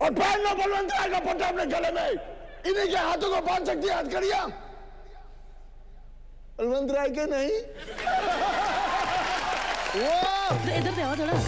और पहन लो बलवंत राय का पट्टा अपने गले में। इन्हीं के हाथों को बांध सकती है हथकड़ियां, बलवंत राय के नहीं। वो इधर से आओ थोड़ा।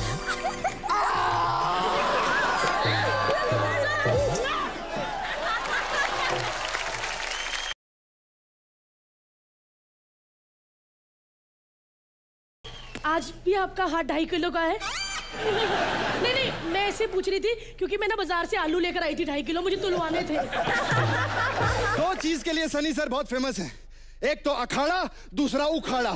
आज भी आपका हाथ 2.5 किलो का है? नहीं नहीं, मैं ऐसे पूछ रही थी क्योंकि मैं ना बाजार से आलू लेकर आई थी 2.5 किलो, मुझे तुलवाने थे। 2 चीज के लिए सनी सर बहुत फेमस है, एक तो अखाड़ा, दूसरा उखाड़ा।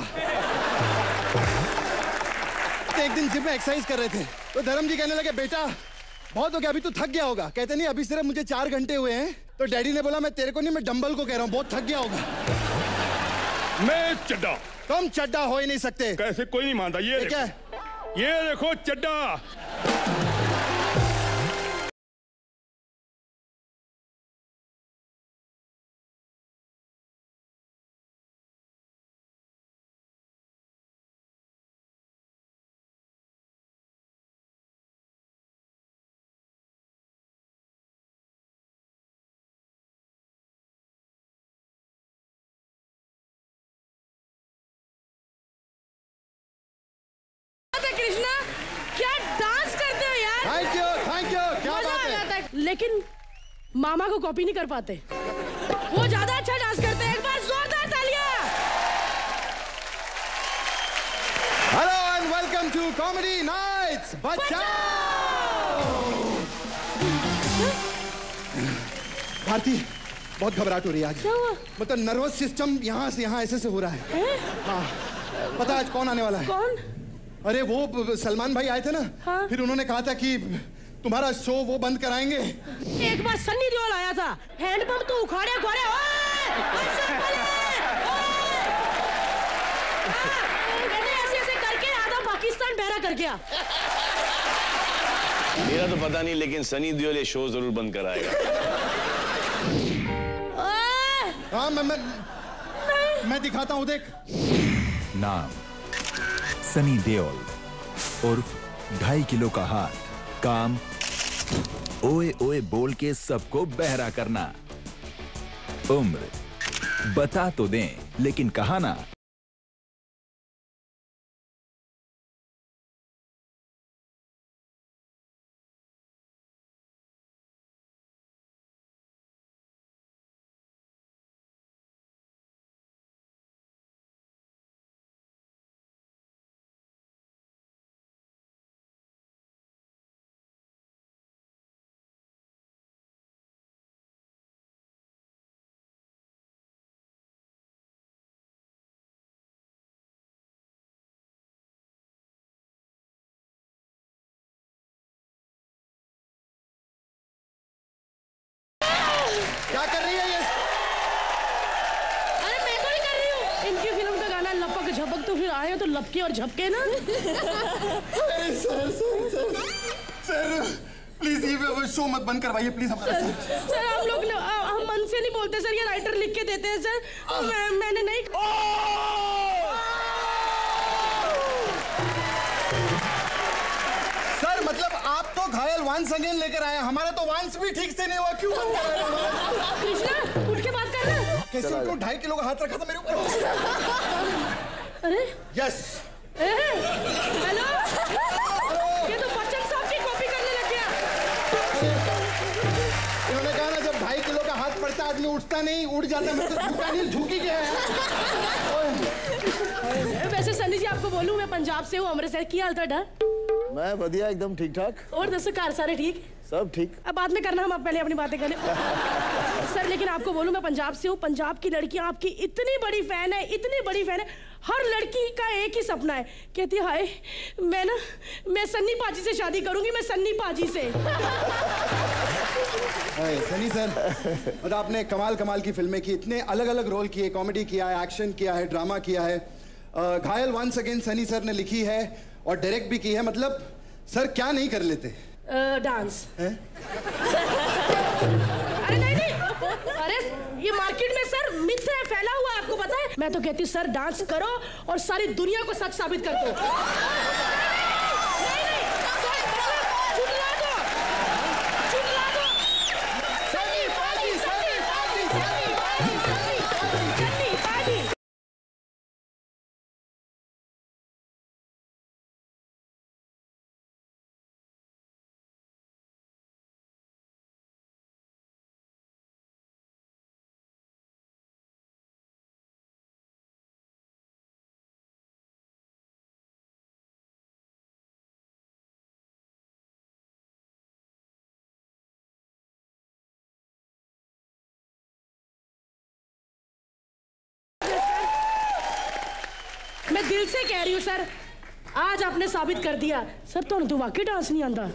एक दिन जिम में एक्सरसाइज कर रहे थे तो धर्म जी कहने लगे, बेटा बहुत हो गया, अभी तू थक गया होगा। कहते नहीं, अभी सिर्फ मुझे 4 घंटे हुए हैं। तो डैडी ने बोला, मैं तेरे को नहीं, मैं डंबल को कह रहा हूँ, बहुत थक गया होगा। मैं चड्डा। तुम चड्डा हो ही नहीं सकते। कैसे? कोई नहीं मानता। ये क्या? ये देखो चड्डा। कृष्णा, क्या डांस करते हो यार। थैंक यू, क्या बात है। लेकिन मामा को कॉपी नहीं कर पाते, वो ज्यादा अच्छा डांस करते हैं। एक बार जोरदार तालियां। Hello and welcome to comedy nights Bachao. Bharti, बहुत घबराहट हो रही है आज। क्या हुआ? मतलब नर्वस सिस्टम यहाँ से यहाँ ऐसे हो रहा है। हाँ, पता आज कौन आने वाला है? कौन? अरे वो सलमान भाई आए थे ना। हाँ? फिर उन्होंने कहा था कि तुम्हारा शो वो बंद कराएंगे। एक बार सन्नी देओल आया था, हैंडपंप तो उखाड़े उखाड़े। ऐसे ऐसे करके आधा पाकिस्तान बहरा कर गया। मेरा तो पता नहीं, लेकिन सनी देओल ये शो जरूर बंद कराएगा। हाँ, मैं दिखाता हूँ, देख। नाम सनी देओल उर्फ 2.5 किलो का हाथ। काम ओए ओए बोल के सबको बहरा करना। उम्र बता तो दें, लेकिन कहा ना। क्या कर रही है ये? अरे मैं तो नहीं कर रही हूँ। इनकी फिल्म का गाना लपक झपक, तो फिर आए तो लपके और झपके ना। सर प्लीज ये शो मत बंद करवाइए प्लीज हमारा। सर हम लोग हम मन से नहीं बोलते सर, ये राइटर लिख के देते हैं सर। मैंने नहीं। सर मतलब आप तो घायल वंस अगेन लेकर आए, हमारा तो वंस भी ठीक से नहीं हुआ, क्यों बंद कर रहे हो? कृष्णा उठ के बात कर रहा। कैसे उनको 2.5 किलो का हाथ रखा था मेरे ऊपर। अरे यस। हेलो, ये तो बच्चन साहब की कॉपी करने लग गया। इन्होंने कहा ना, जब 2.5 किलो का हाथ पड़ता आदमी उठता नहीं, उड़ जाता। मैं तो झुका नहीं, झुकी गया है। वैसे सनी जी आपको बोलूं, मैं पंजाब से हूँ, अमृतसर। की हाल था? मैं बढ़िया, एकदम ठीक ठाक। और दसो कार सारे ठीक? सब ठीक। अब बाद में करना, हम पहले अपनी बातें करें। सर लेकिन आपको बोलूं, मैं पंजाब से हूँ। पंजाब की लड़कियां आपकी इतनी बड़ी फैन है, इतनी बड़ी फैन है। हर लड़की का एक ही सपना है, कहती है हाय मैं सन्नी पाजी से शादी करूंगी, मैं सन्नी पाजी से। सनी सर, मतलब आपने कमाल की फिल्में की, इतने अलग अलग रोल किए, कॉमेडी किया है, एक्शन किया है, ड्रामा किया है। घायल वंस अगेन सनी सर ने लिखी है और डायरेक्ट भी की है। मतलब सर क्या नहीं कर लेते? डांस। अरे नहीं, अरे ये मार्केट में सर मिथ है, फैला हुआ है, आपको पता है। मैं तो कहती सर डांस करो और सारी दुनिया को सच साबित कर दो। नहीं, मैं दिल से कह रही हूँ सर, आज आपने साबित कर दिया सर तो वाकई डांस नहीं आता।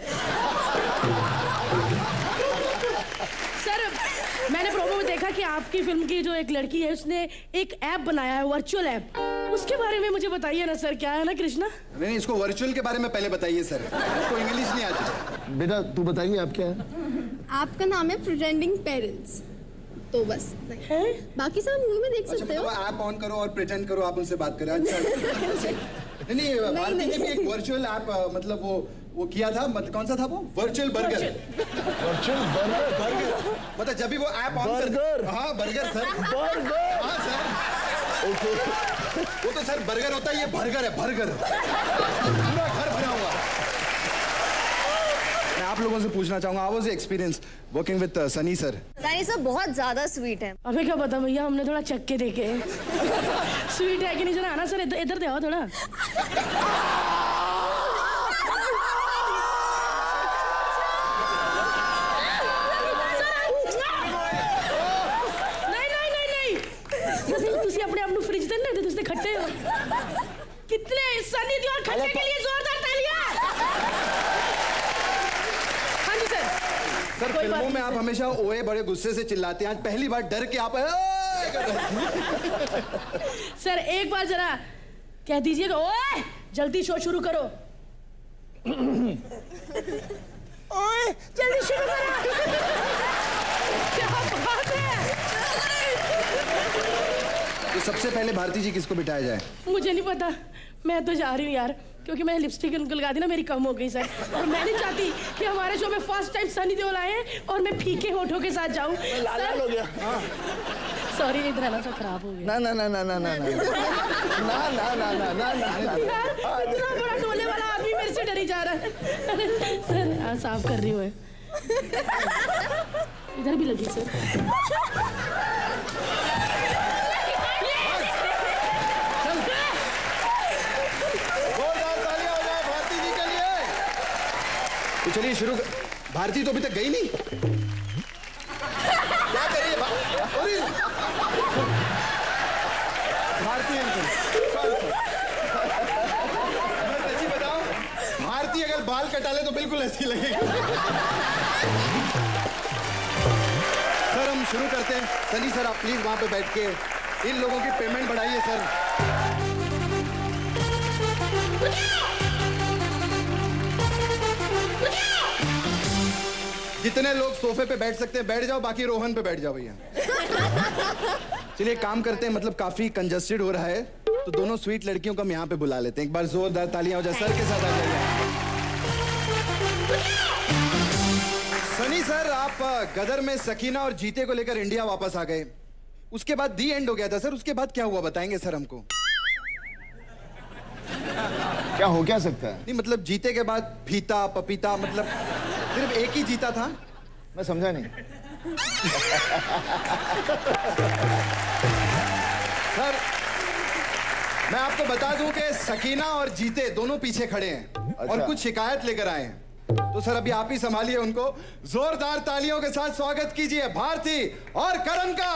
सर मैंने प्रोमो में देखा कि आपकी फिल्म की जो एक लड़की है उसने एक ऐप बनाया है, वर्चुअल ऐप, उसके बारे में मुझे बताइए ना सर। क्या है ना कृष्णा? नहीं, इसको वर्चुअल के बारे में पहले बताइए सर, इसको इंग्लिश नहीं आती। बेटा तू बताइए आप क्या है? आपका नाम है प्रिटेंडिंग पेरेंट्स, तो बस है, बाकी सब मूवी में देख सकते हो। ऐप ऑन करो और प्रिटेंड करो, आप उनसे बात करें। अच्छा नहीं, भारती ने भी एक वर्चुअल ऐप मतलब वो किया था, मतलब कौन सा था वो? Virtual burger. वर्चुअल बर्गर मतलब जब भी वो ऐप ऑन कर, हाँ बर्गर सर, बर्गर, हाँ सर, ओके। वो तो सर बर्गर होता है, ये बर्गर है, बर्गर पूरा घर भरा हुआ। मैं आप लोगों से पूछना चाहूंगा, how was your experience working with Sunny sir? Sunny sir बहुत ज्यादा स्वीट है। अबे क्या पता भैया, हमने थोड़ा चख के देखे स्वीट है कि नहीं। जरा आना सर, इधर दे आओ थोड़ा। तुसी अपने आप को फ्रिज दे ना, तुसी खट्टे हो। कितने सनी देओल खट्टे के लिए जोरदार तालियां। हाँ जी सर। सर फिल्मों में आप हमेशा ओए बड़े गुस्से से चिल्लाते हैं, आज पहली बार डर के आप सर एक बार जरा कह दीजिएगा, ओए जल्दी शो शुरू करो। ओए जल्दी शुरू करो। क्या बात है। तो सबसे पहले भारती जी किसको बिठाया जाए? मुझे नहीं पता, मैं तो जा रही हूँ यार, क्योंकि मैंने लिपस्टिक लगा दी ना, मेरी कम हो गई सर। और मैं नहीं चाहती कि हमारे शो में फर्स्ट टाइम सनी देओल आए और मैं फीके होठों के साथ जाऊँ। लाल हो गया। सॉरी, इधर आना तो खराब हो गया। ना ना ना ना ना ना ना ना ना ना ना ना यार इतना बड़ा टोले वाला आदमी मेरे से डरी जा रहा है। सर साफ कर रही हूँ। इधर भी लगी सर। तो चलिए शुरू। भारती तो अभी तक गई नहीं, क्या कर रही है भारती? मैं सच्ची बताऊं, भारती अगर बाल कटा ले तो बिल्कुल ऐसी लगेगी। सर हम शुरू करते हैं। सनी सर आप प्लीज वहां पे बैठ के इन लोगों की पेमेंट बढ़ाइए सर। जितने लोग सोफे पे बैठ सकते हैं बैठ जाओ, बाकी रोहन पे बैठ जाओ भैया। चलिए काम करते हैं, मतलब काफी कंजस्टेड हो रहा है, तो दोनों स्वीट लड़कियों को हम यहाँ पे बुला लेते हैं। एक बार जोरदार तालियां हो जाए, सर के साथ आ जाइए। सनी सर आप गदर में सकीना और जीते को लेकर इंडिया वापस आ गए, उसके बाद दी एंड हो गया था सर, उसके बाद क्या हुआ बताएंगे सर हमको? क्या हो क्या सकता है? नहीं मतलब जीते के बाद फीता पपीता, मतलब सिर्फ एक ही जीता था? मैं समझा नहीं सर। मैं आपको बता दूं कि सकीना और जीते दोनों पीछे खड़े हैं। अच्छा। और कुछ शिकायत लेकर आए हैं, तो सर अभी आप ही संभालिए उनको। जोरदार तालियों के साथ स्वागत कीजिए भारती और करण का।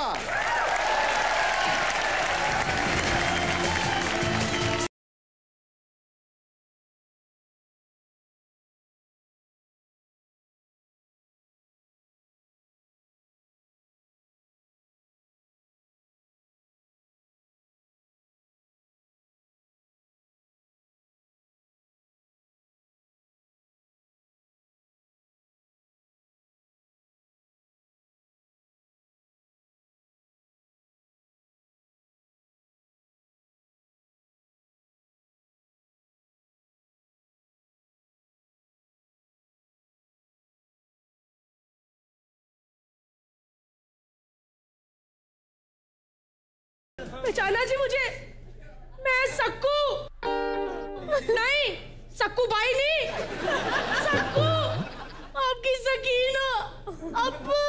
पहचाना जी मुझे? मैं सक्कू नहीं, सक्कू बाई नहीं, सक्कू आपकी सकीना। अब्बा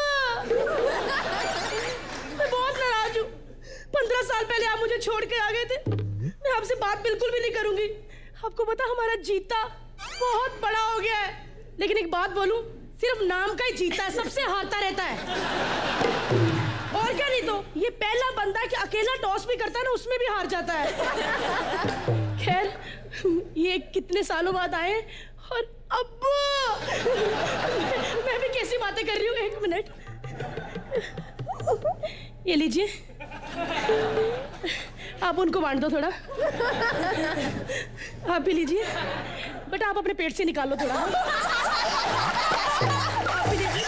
मैं बहुत नाराज हूँ। 15 साल पहले आप मुझे छोड़ के आ गए थे, मैं आपसे बात बिल्कुल भी नहीं करूंगी। आपको पता हमारा जीता बहुत बड़ा हो गया है, लेकिन एक बात बोलूं, सिर्फ नाम का ही जीता है, सबसे हारता रहता है। और क्या, नहीं तो ये पहला बंदा कि अकेला टॉस भी करता है ना, उसमें भी हार जाता है। लिए कितने सालों बाद आए और अब्बू मैं भी कैसी बातें कर रही हूँ। एक मिनट, ये लीजिए, आप उनको बांट दो थोड़ा। आप भी लीजिए, बट आप अपने पेट से निकालो थोड़ा। आप भी लीजिए।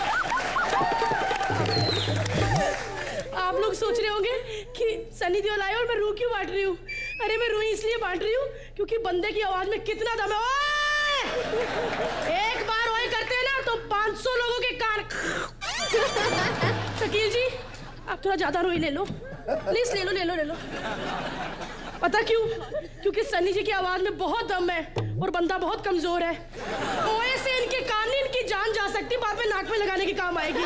आप लोग सोच रहे होंगे कि सनी देओल आए और मैं रूह क्यों बांट रही हूँ। अरे मैं रूह इसलिए बांट रही हूँ क्योंकि बंदे की आवाज में कितना दम है। एक बार ओए करते हैं ना तो 500 लोगों के कान। शकील जी, आप थोड़ा ज्यादा रोई ले लो प्लीज, ले लो ले लो ले लो। पता क्यों? क्योंकि सनी जी की आवाज में बहुत दम है और बंदा बहुत कमजोर है। ओए से इनके कान नहीं, इनकी जान जा सकती, बाद में नाक में लगाने के काम आएगी।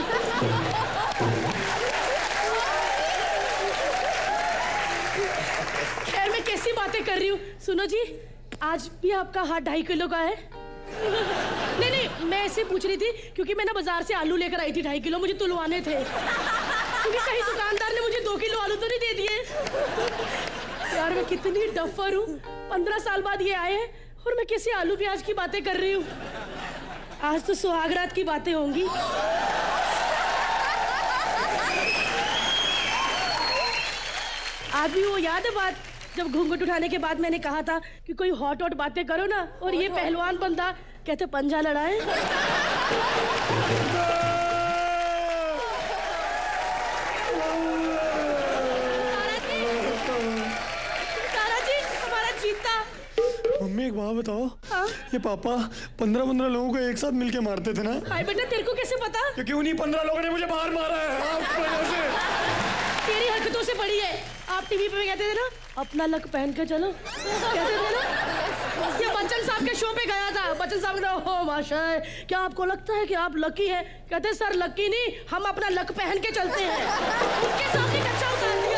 खैर मैं कैसी बातें कर रही हूँ। सुनो जी, आज भी आपका हाथ 2.5 किलो का है? नहीं नहीं, मैं ऐसे पूछ रही थी क्योंकि मैं ना बाजार से आलू लेकर आई थी 2.5 किलो, मुझे तुलवाने थे। क्योंकि कहीं दुकानदार ने मुझे 2 किलो आलू तो नहीं दे दिए। यार मैं कितनी डफर हूँ, 15 साल बाद ये आए हैं और मैं कैसे आलू प्याज की बातें कर रही हूँ। आज तो सुहागरात की बातें होंगी। आज भी वो याद है बात जब घूंघट उठाने के बाद मैंने कहा था कि कोई हॉट हॉट बातें करो ना, और ये पहलवान बंदा कहते पंजा लड़ाए। सारा जी हमारा जीता। मम्मी एक बात बताओ। हाँ? ये पापा 15-15 लोगों को एक साथ मिलके मारते थे ना? हाय बेटा, तेरे को कैसे पता? क्योंकि उन्हीं 15 लोगों ने मुझे बाहर मारा है। तेरी हरकतों से पड़ी है। आप टीवी पे कहते थे ना अपना लक पहन के चलो, कहते थे ना। ये बच्चन साहब के शो पे गया था, बच्चन साहब ने हो माशाल्लाह, क्या आपको लगता है कि आप लकी हैं? कहते सर लकी नहीं, हम अपना लक पहन के चलते हैं। उनके सामने कच्चा उतार दिया।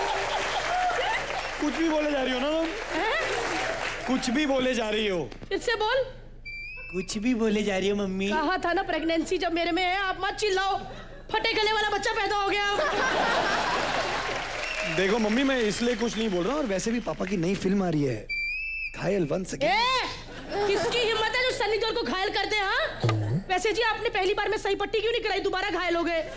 कुछ भी बोले जा रही हो ना तुम? कुछ भी बोले जा रही हो। इससे बोल। कुछ भी बोले जा रही हो मम्मी। कहा था ना प्रेगनेंसी जब मेरे में है, आप मत चिल्लाओ, फटे गले वाला बच्चा पैदा हो गया। देखो मम्मी, मैं इसलिए कुछ नहीं बोल रहा, और वैसे भी पापा की नई फिल्म आ रही है घायल वंस अगेन। किसकी हिम्मत है जो सनी देओल को घायल कर दे? हाँ वैसे जी आपने पहली बार में सही पट्टी क्यों नहीं कराई, दोबारा घायल हो गए?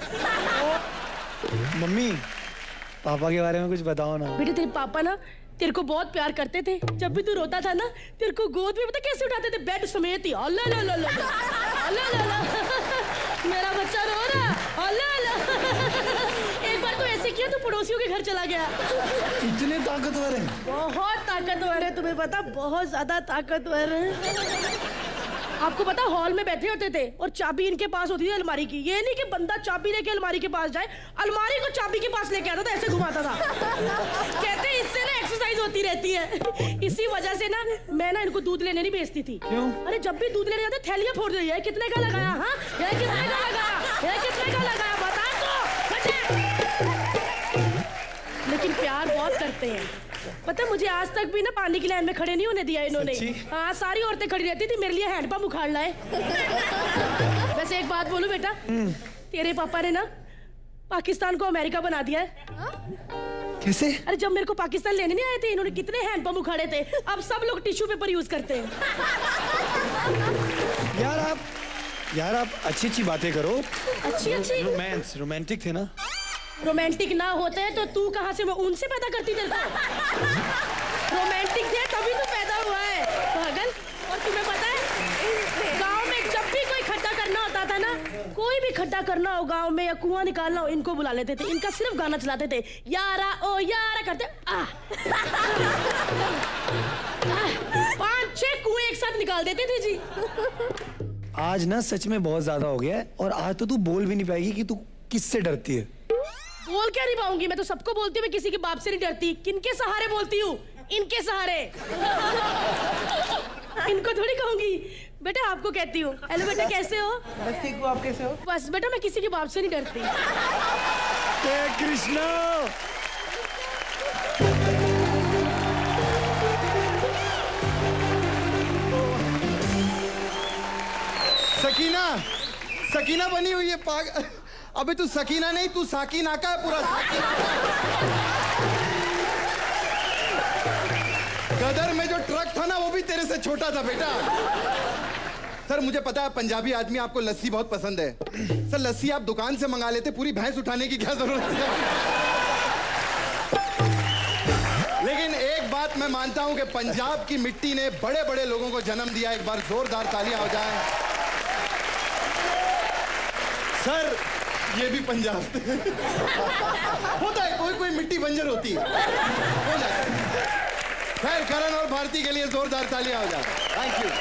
मम्मी पापा के बारे में कुछ बताओ ना। बेटे तेरे पापा ना तेरे को बहुत प्यार करते थे। जब भी तू रोता था ना, तेरे को गोद में पता कैसे उठाते थे, बेड समेत ही। अल्लाह ला ला ला अल्लाह ला ला, मेरा बच्चा रो रहा, अल्लाह ला। एक बार तो ऐसे किया तो पड़ोसियों के घर चला गया। इतने ताकतवर हैं? बहुत ताकतवर है, तुम्हें पता, बहुत ज्यादा ताकतवर है। आपको पता हॉल में बैठे होते थे और चाबी इनके पास होती थी अलमारी की। ये नहीं कि बंदा चाबी लेके अलमारी के पास जाए, अलमारी को चाबी के पास लेके आता था, ऐसे घुमाता था। कहते इससे ना एक्सरसाइज होती रहती है। इसी वजह से ना मैं ना इनको दूध लेने नहीं भेजती थी। क्यों? अरे जब भी दूध लेने जाते थैलियां फोड़ देती है। कितने का लगाया? हाँ ये कितने का लगाया? ये कितने का लगाया? बता तो। लेकिन प्यार बहुत करते हैं। पता मुझे आज तक भी ना पानी की लाइन में खड़े नहीं होने दिया इन्होंने। हाँ सारी औरतें खड़ी रहती थी मेरे लिए हैंडपंप उखाड़ लाए। वैसे एक बात बोलूं बेटा, तेरे पापा ने ना पाकिस्तान को अमेरिका बना दिया है। कैसे? अरे जब मेरे को पाकिस्तान लेने नहीं आए थे, इन्होंने कितने हैंडपंप उखाड़े थे। अब सब लोग टिश्यू पेपर यूज करते हैं। यार आप अच्छी अच्छी बातें करो। अच्छी अच्छी? रोमांटिक थे ना? रोमांटिक ना होते हैं तो तू कहाँ से उनसे पैदा करती तेरे को? रोमांटिक थे तभी तो पैदा हुआ है पागल। और तुम्हें पता है गांव में जब भी कोई खड्डा करना होता था ना, कोई भी खड्डा करना हो गांव में या कुआं निकालना हो, इनको बुला लेते थे। इनका सिर्फ गाना चलाते थे, यारा ओ यारा करते 5-6 कुएं एक साथ निकाल देते थे जी। आज ना सच में बहुत ज्यादा हो गया है, और आज तो तू बोल भी नहीं पाएगी कि तू किससे डरती है। बोल क्या नहीं पाऊंगी, मैं तो सबको बोलती हूँ, मैं किसी के बाप से नहीं डरती। किनके सहारे बोलती हूँ? इनके सहारे। इनको थोड़ी कहूंगी। बेटा आपको कहती हूँ। हेलो बेटा कैसे हो? बस ठीक हूँ, आप कैसे हो? बस बेटा मैं किसी के बाप से नहीं डरती। कृष्णा सकीना बनी हुई है पागल। अबे तू सकीना नहीं, तू साकीना का है पूरा। गदर में जो ट्रक था ना वो भी तेरे से छोटा था बेटा। सर मुझे पता है पंजाबी आदमी आपको लस्सी बहुत पसंद है। सर लस्सी आप दुकान से मंगा लेते, पूरी भैंस उठाने की क्या जरूरत है। लेकिन एक बात मैं मानता हूं कि पंजाब की मिट्टी ने बड़े बड़े लोगों को जन्म दिया। एक बार जोरदार तालियां हो जाएं। सर ये भी पंजाब होता है, कोई कोई मिट्टी बंजर होती है, हो जाता है। खैर करण और भारती के लिए जोरदार तालियां हो जाए। Thank you.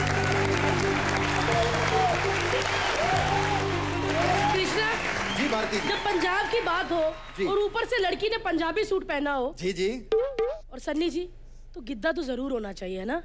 कृष्णा जी भारती जी। जब पंजाब की बात हो और ऊपर से लड़की ने पंजाबी सूट पहना हो जी जी, और सन्नी जी तो गिद्दा तो जरूर होना चाहिए ना।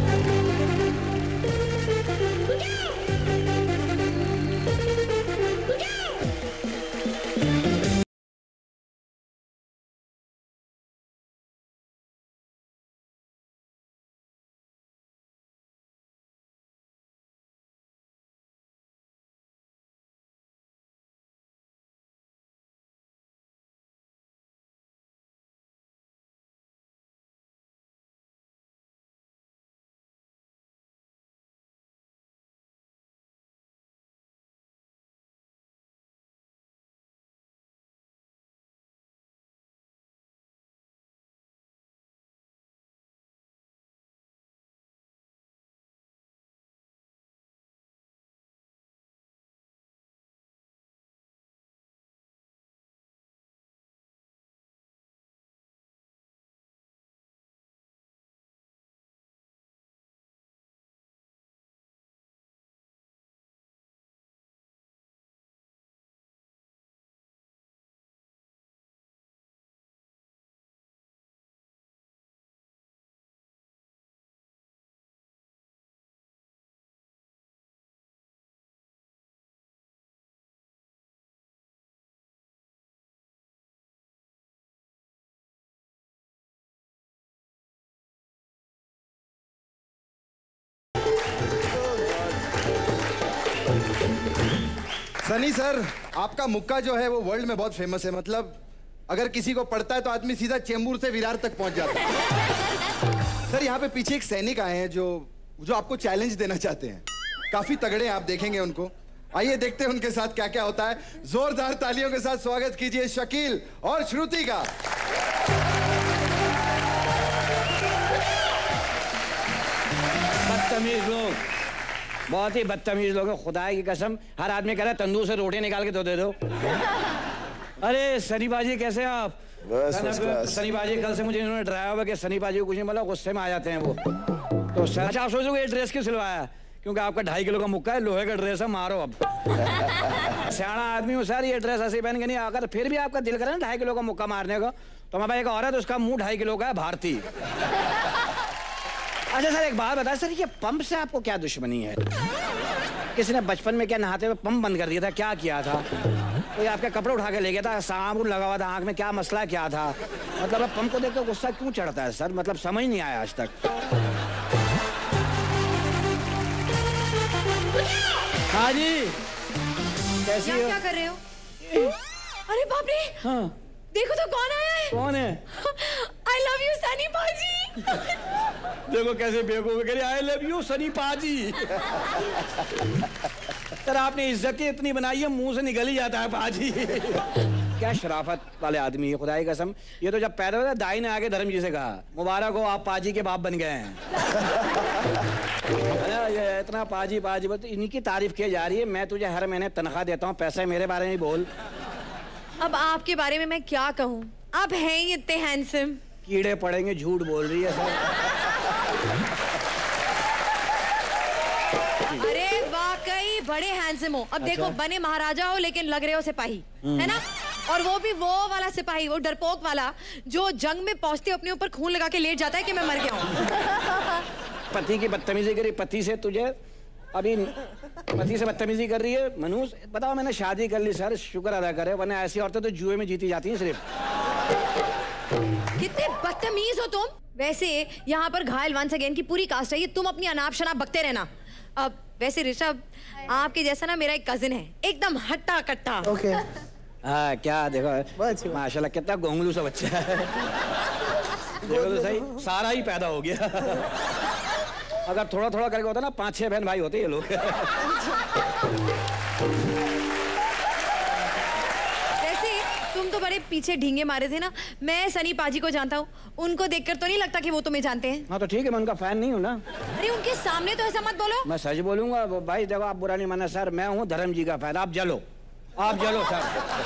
सनी सर आपका मुक्का जो है वो वर्ल्ड में बहुत फेमस है। मतलब अगर किसी को पड़ता है तो आदमी सीधा चेंबूर से विरार तक पहुंच जाता है। सर यहाँ पे पीछे एक सैनिक आए हैं जो आपको चैलेंज देना चाहते हैं। काफी तगड़े हैं, आप देखेंगे उनको। आइए देखते हैं उनके साथ क्या क्या होता है। जोरदार तालियों के साथ स्वागत कीजिए शकील और श्रुति का। बदतमीज लोग, बहुत ही बदतमीज लोग हैं, खुदा की कसम। हर आदमी कह रहा है तंदूर से रोटी निकाल के दे दो। अरे सनी बाजी कैसे हैं आप? सनी बाजी कल से मुझे इन्होंने डराया हुआ कि सनी बाजी को कुछ नहीं बोला, गुस्से में आ जाते हैं वो। तो सर अच्छा आप सोच लो ये ड्रेस क्यों सिलवाया? क्योंकि आपका 2.5 किलो का मुक्का है, लोहे का ड्रेस है, मारो अब। सियाना आदमी हूँ सर, ये ड्रेस ऐसे पहन के नहीं। अगर फिर भी आपका दिल करे ना 2.5 किलो का मुक्का मारने का, तो हमारे एक औरत उसका मुंह 2.5 किलो का है, भारती। अच्छा सर एक बात बता सर, ये पंप से आपको क्या दुश्मनी है? किसी ने बचपन में क्या नहाते हुए पंप बंद कर दिया था, क्या किया था? कोई आपके कपड़े उठा के ले गया था, साबुन लगा हुआ था आंख में, क्या मसला क्या था? मतलब पंप को देख कर गुस्सा क्यों चढ़ता है सर? मतलब समझ नहीं आया आज तक। हाँ जी कैसी हो? क्या कर रहे हो? अरे बाप रे, हाँ देखो तो कौन आया है। कौन है? I love you सनी पाजी। देखो कैसे बेवकूफ कह रही, I love you सनी पाजी। सर आपने इज्जत ही इतनी बनाई है, मुंह से निकल ही जाता है पाजी। क्या शराफत वाले आदमी है, खुदा की कसम। ये तो जब पैदा हुआ दाई ने आके धर्म जी से कहा मुबारक हो आप पाजी के बाप बन गए हैं। ये इतना पाजी पाजी बोलते, इनकी तारीफ की जा रही है। मैं तुझे हर महीने तनख्वाह देता हूँ, पैसे मेरे बारे में बोल। अब आपके बारे में मैं क्या कहूँ, आप हैं ही इतने हैंडसम। कीड़े पड़ेंगे, झूठ बोल रही है सर। अरे वाकई बड़े हैंडसम हो। अब देखो बने महाराजा हो लेकिन लग रहे हो सिपाही, है ना? और वो भी वो वाला सिपाही, वो डरपोक वाला जो जंग में पहुंचते अपने ऊपर खून लगा के लेट जाता है कि मैं मर गया हूँ। पति की बदतमीजी करी, पति से तुझे अभी पति से बदतमीजी कर रही है। मनुष्य बताओ, मैंने शादी कर ली सर, शुक्र अदा करे, वरना ऐसी औरतें तो जुए में जीती जाती हैं सिर्फ। कितने बदतमीज हो तुम। वैसे यहाँ पर घायल वंस अगेन की पूरी कास्ट है, ये तुम अपनी अनाप शनाप बकते रहना। अब वैसे ऋषभ आपके जैसा ना मेरा एक कजिन है, एकदम हट्टा कट्टा। हाँ क्या देखो माशाल्लाह कितना गोंगलू सा बच्चा है। देखो तो सही, सारा ही पैदा हो गया। अगर थोड़ा थोड़ा करके होता ना 5-6 बहन भाई होते ये लोग। तुम तो बड़े पीछे ढींगे मारे थे ना। मैं सनी पाजी को जानता हूँ, उनको देखकर तो नहीं लगता कि वो तुम्हें जानते हैं। हाँ तो ठीक है, मैं उनका फैन नहीं हूँ ना। अरे उनके सामने तो ऐसा मत बोलो। मैं सच बोलूंगा भाई, देखो आप बुरा नहीं माना सर, मैं हूँ धर्म जी का फैन। आप जलो, आप जलो सर।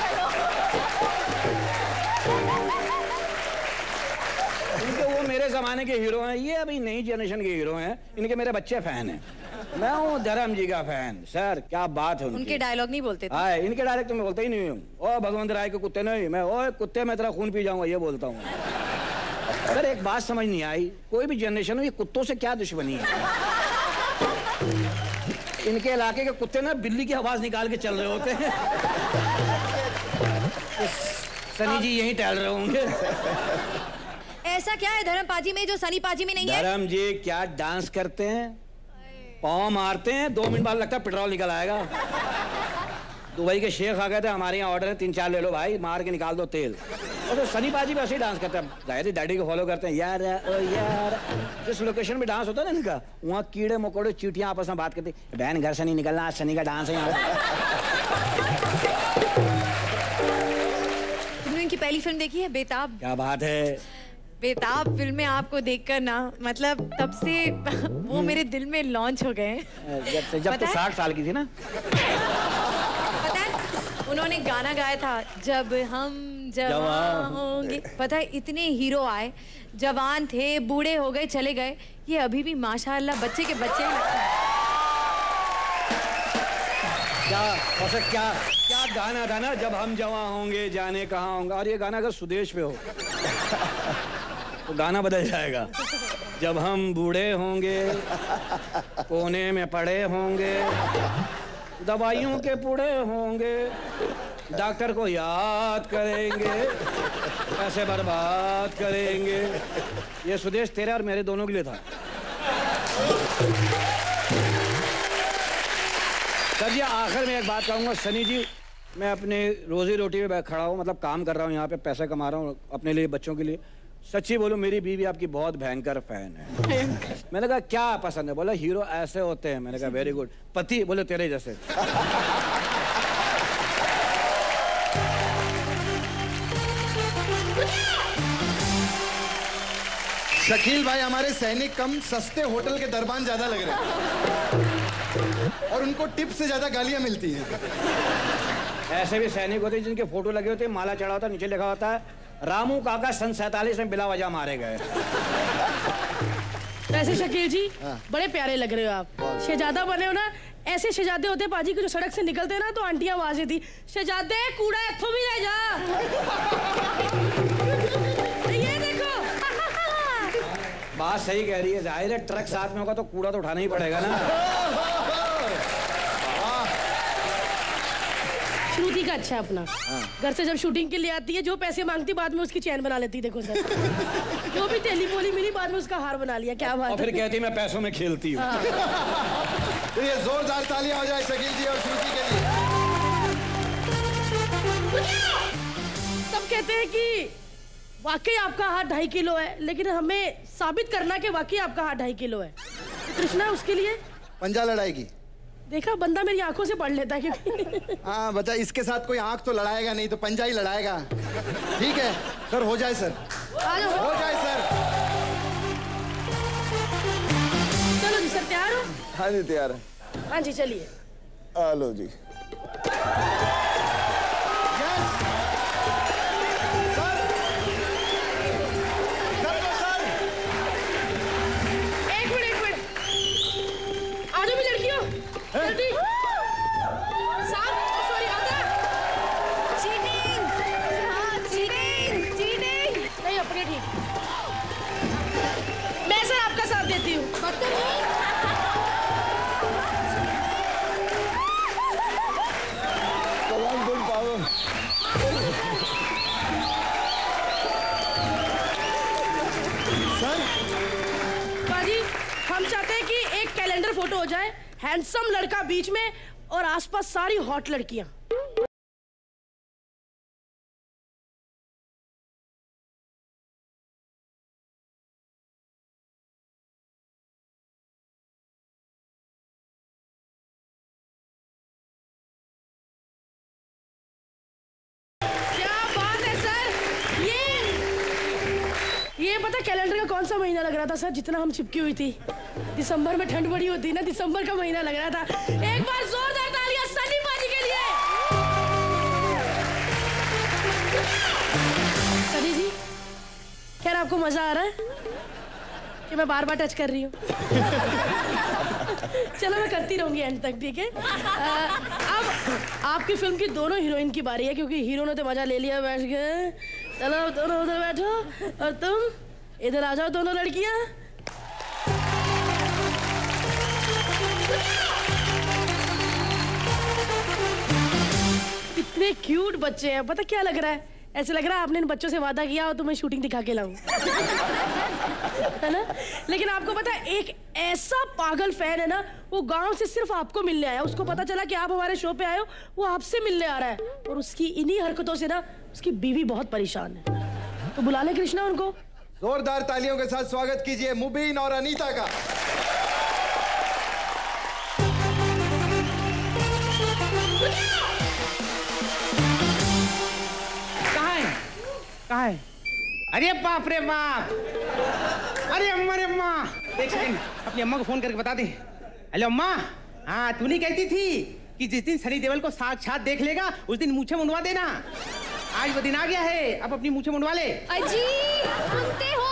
इनके वो मेरे जमाने के हीरो हैं, ये अभी नई जनरेशन के हीरो हैं, इनके मेरे बच्चे फैन हैं। मैं हूँ धर्म जी का फैन। सर क्या बात है उनके डायलॉग नहीं बोलते थे। हाँ, इनके डायलॉग तो मैं बोलता ही नहीं हूँ। ओ भगवंत राय के कुत्ते नहीं, मैं ओ कुत्ते मैं तेरा खून पी जाऊंगा ये बोलता हूँ। सर एक बात समझ नहीं आई, कोई भी जनरेशन हो ये कुत्तों से क्या दुश्मनी है? इनके इलाके के कुत्ते ना बिल्ली की आवाज निकाल के चल रहे होते हैं। सनी जी यहीं टहल रहे होंगे। ऐसा क्या है धर्म पाजी में जो सनी पाजी में नहीं है? धर्म जी क्या डांस करते हैं, पाँव मारते हैं, 2 मिनट बाद लगता है पेट्रोल निकल आएगा। दुबई के शेख आ गए थे, हमारे यहाँ ऑर्डर है 3-4 ले लो भाई, मार के निकाल दो तेल। और तो सनी पाजी भी ऐसे ही डांस करते हैं, जाहिर डैडी को फॉलो करते हैं। यार ओ यार, जिस लोकेशन में डांस होता है ना इनका, वहाँ कीड़े मकोड़े चींटियाँ आपस में बात करती, बहन घर से नहीं निकलना, आज सनी का डांस है यहाँ। तुमने इनकी पहली फिल्म देखी है बेताब? क्या बात है। बेताब फिल्में आपको देखकर ना, मतलब तब से वो मेरे दिल में लॉन्च हो गए। जब तो 60 साल की थी ना। पता है उन्होंने गाना गाया था, जब हम जवान होंगे। पता है इतने हीरो आए, जवान थे, बूढ़े हो गए, चले गए, ये अभी भी माशाअल्लाह बच्चे के बच्चे ही लगते हैं। क्या गाना था ना, जब हम जवां होंगे जाने कहाँ होंगे। और ये गाना अगर सुदेश पे हो तो गाना बदल जाएगा। जब हम बूढ़े होंगे, कोने में पड़े होंगे, दवाइयों के पूड़े होंगे, डॉक्टर को याद करेंगे, पैसे बर्बाद करेंगे। ये सुदेश तेरे और मेरे दोनों के लिए था। सर जी आखिर में एक बात कहूँगा, सनी जी मैं अपने रोजी रोटी पे खड़ा हूँ, मतलब काम कर रहा हूँ यहाँ पे, पैसे कमा रहा हूँ अपने लिए, बच्चों के लिए। सच्ची बोलो मेरी बीवी आपकी बहुत भयंकर फैन है। मैंने कहा क्या पसंद है? बोला हीरो ऐसे होते हैं। मैंने कहा वेरी गुड। पति? बोले तेरे जैसे। शकील भाई हमारे सैनिक कम सस्ते होटल के दरबान ज्यादा लग रहे हैं, और उनको टिप से ज्यादा गालियां मिलती हैं। ऐसे भी सैनिक होते हैं जिनके फोटो लगे होते हैं, माला चढ़ा होता है, नीचे लिखा होता है रामू काका सन 47 में बिला वजह मारे गए। वैसे शकील जी बड़े प्यारे लग रहे हो आप, शहजादा बने हो ना। ऐसे शहजादे होते पाजी को जो सड़क से निकलते हैं ना तो आंटियां आवाज देती, शहजादे कूड़ा इत्थों भी ले जा। ये देखो। बात सही कह रही है, जाहिर है ट्रक साथ में होगा तो कूड़ा तो उठाना ही पड़ेगा ना। श्रुति का अच्छा अपना घर से जब शूटिंग के लिए आती है, जो पैसे मांगती बाद में उसकी चैन बना लेती। देखो सर, जो भी तेली बोली मिली बाद में उसका हार बना लिया। क्या बात है। और फिर कहती मैं पैसों में खेलती हूँ। तो ये जोरदार तालियां हो जाए शकील जी और श्रुति के लिए। सब कहते हैं कि वाकई आपका हाथ 2.5 किलो है, लेकिन हमें साबित करना कि वाकई आपका हाथ 2.5 किलो है। कृष्णा उसके लिए पंजा लड़ाएगी। देखा बंदा मेरी आंखों से पढ़ लेता है क्योंकि हाँ बता, इसके साथ कोई आंख तो लड़ाएगा नहीं, तो पंजा ही लड़ाएगा। ठीक है सर, हो जाए सर, हो जाए सर। चलो जी सर, तैयार हो? हाँ जी तैयार है। हाँ जी चलिए। हेलो जी। मैं सर आपका साथ देती हूँ। सर बाजी हम चाहते हैं कि एक कैलेंडर फोटो हो जाए, हैंडसम लड़का बीच में और आसपास सारी हॉट लड़कियां। कौन सा महीना लग रहा था सर जितना हम चिपकी हुई थी? दिसंबर में ठंड बड़ी होती है ना, दिसंबर का महीना लग रहा था। एक बार जोरदार तालियां सनी पाजी के लिए। सनी जी, खैर आपको मजा आ रहा है कि मैं बार बार टच कर रही हूँ? चलो मैं करती रहूंगी एंड तक, ठीक है? अब आपकी फिल्म की दोनों हीरोइन की बारी है, क्योंकि हीरो ने तो मजा ले लिया बैठ के। चलो दोनों उधर बैठो और तुम इधर आ जाओ दोनों लड़कियां। कितने क्यूट बच्चे हैं। पता क्या लग रहा है? ऐसे लग रहा है आपने इन बच्चों से वादा किया और तुम्हें शूटिंग दिखा के लाऊं। है ना? लेकिन आपको पता है एक ऐसा पागल फैन है ना, वो गांव से सिर्फ आपको मिलने आया। उसको पता चला कि आप हमारे शो पे आए हो, वो आपसे मिलने आ रहा है और उसकी इन्हीं हरकतों से ना उसकी बीवी बहुत परेशान है। तो बुला ले कृष्णा उनको। जोरदार तालियों के साथ स्वागत कीजिए मुबीन और अनीता का। कहाँ है? अरे बाप रे बाप, अरे अम्मा, एक सेकंड अपनी अम्मा को फोन करके बता दे। हेलो अम्मा, हाँ तू नहीं कहती थी कि जिस दिन सनी देओल को साक्षात देख लेगा उस दिन मूछें मुंडवा देना। आज वो दिन आ गया है, अब अपनी मूछें मुंडवा ले। अजी सुनते हो?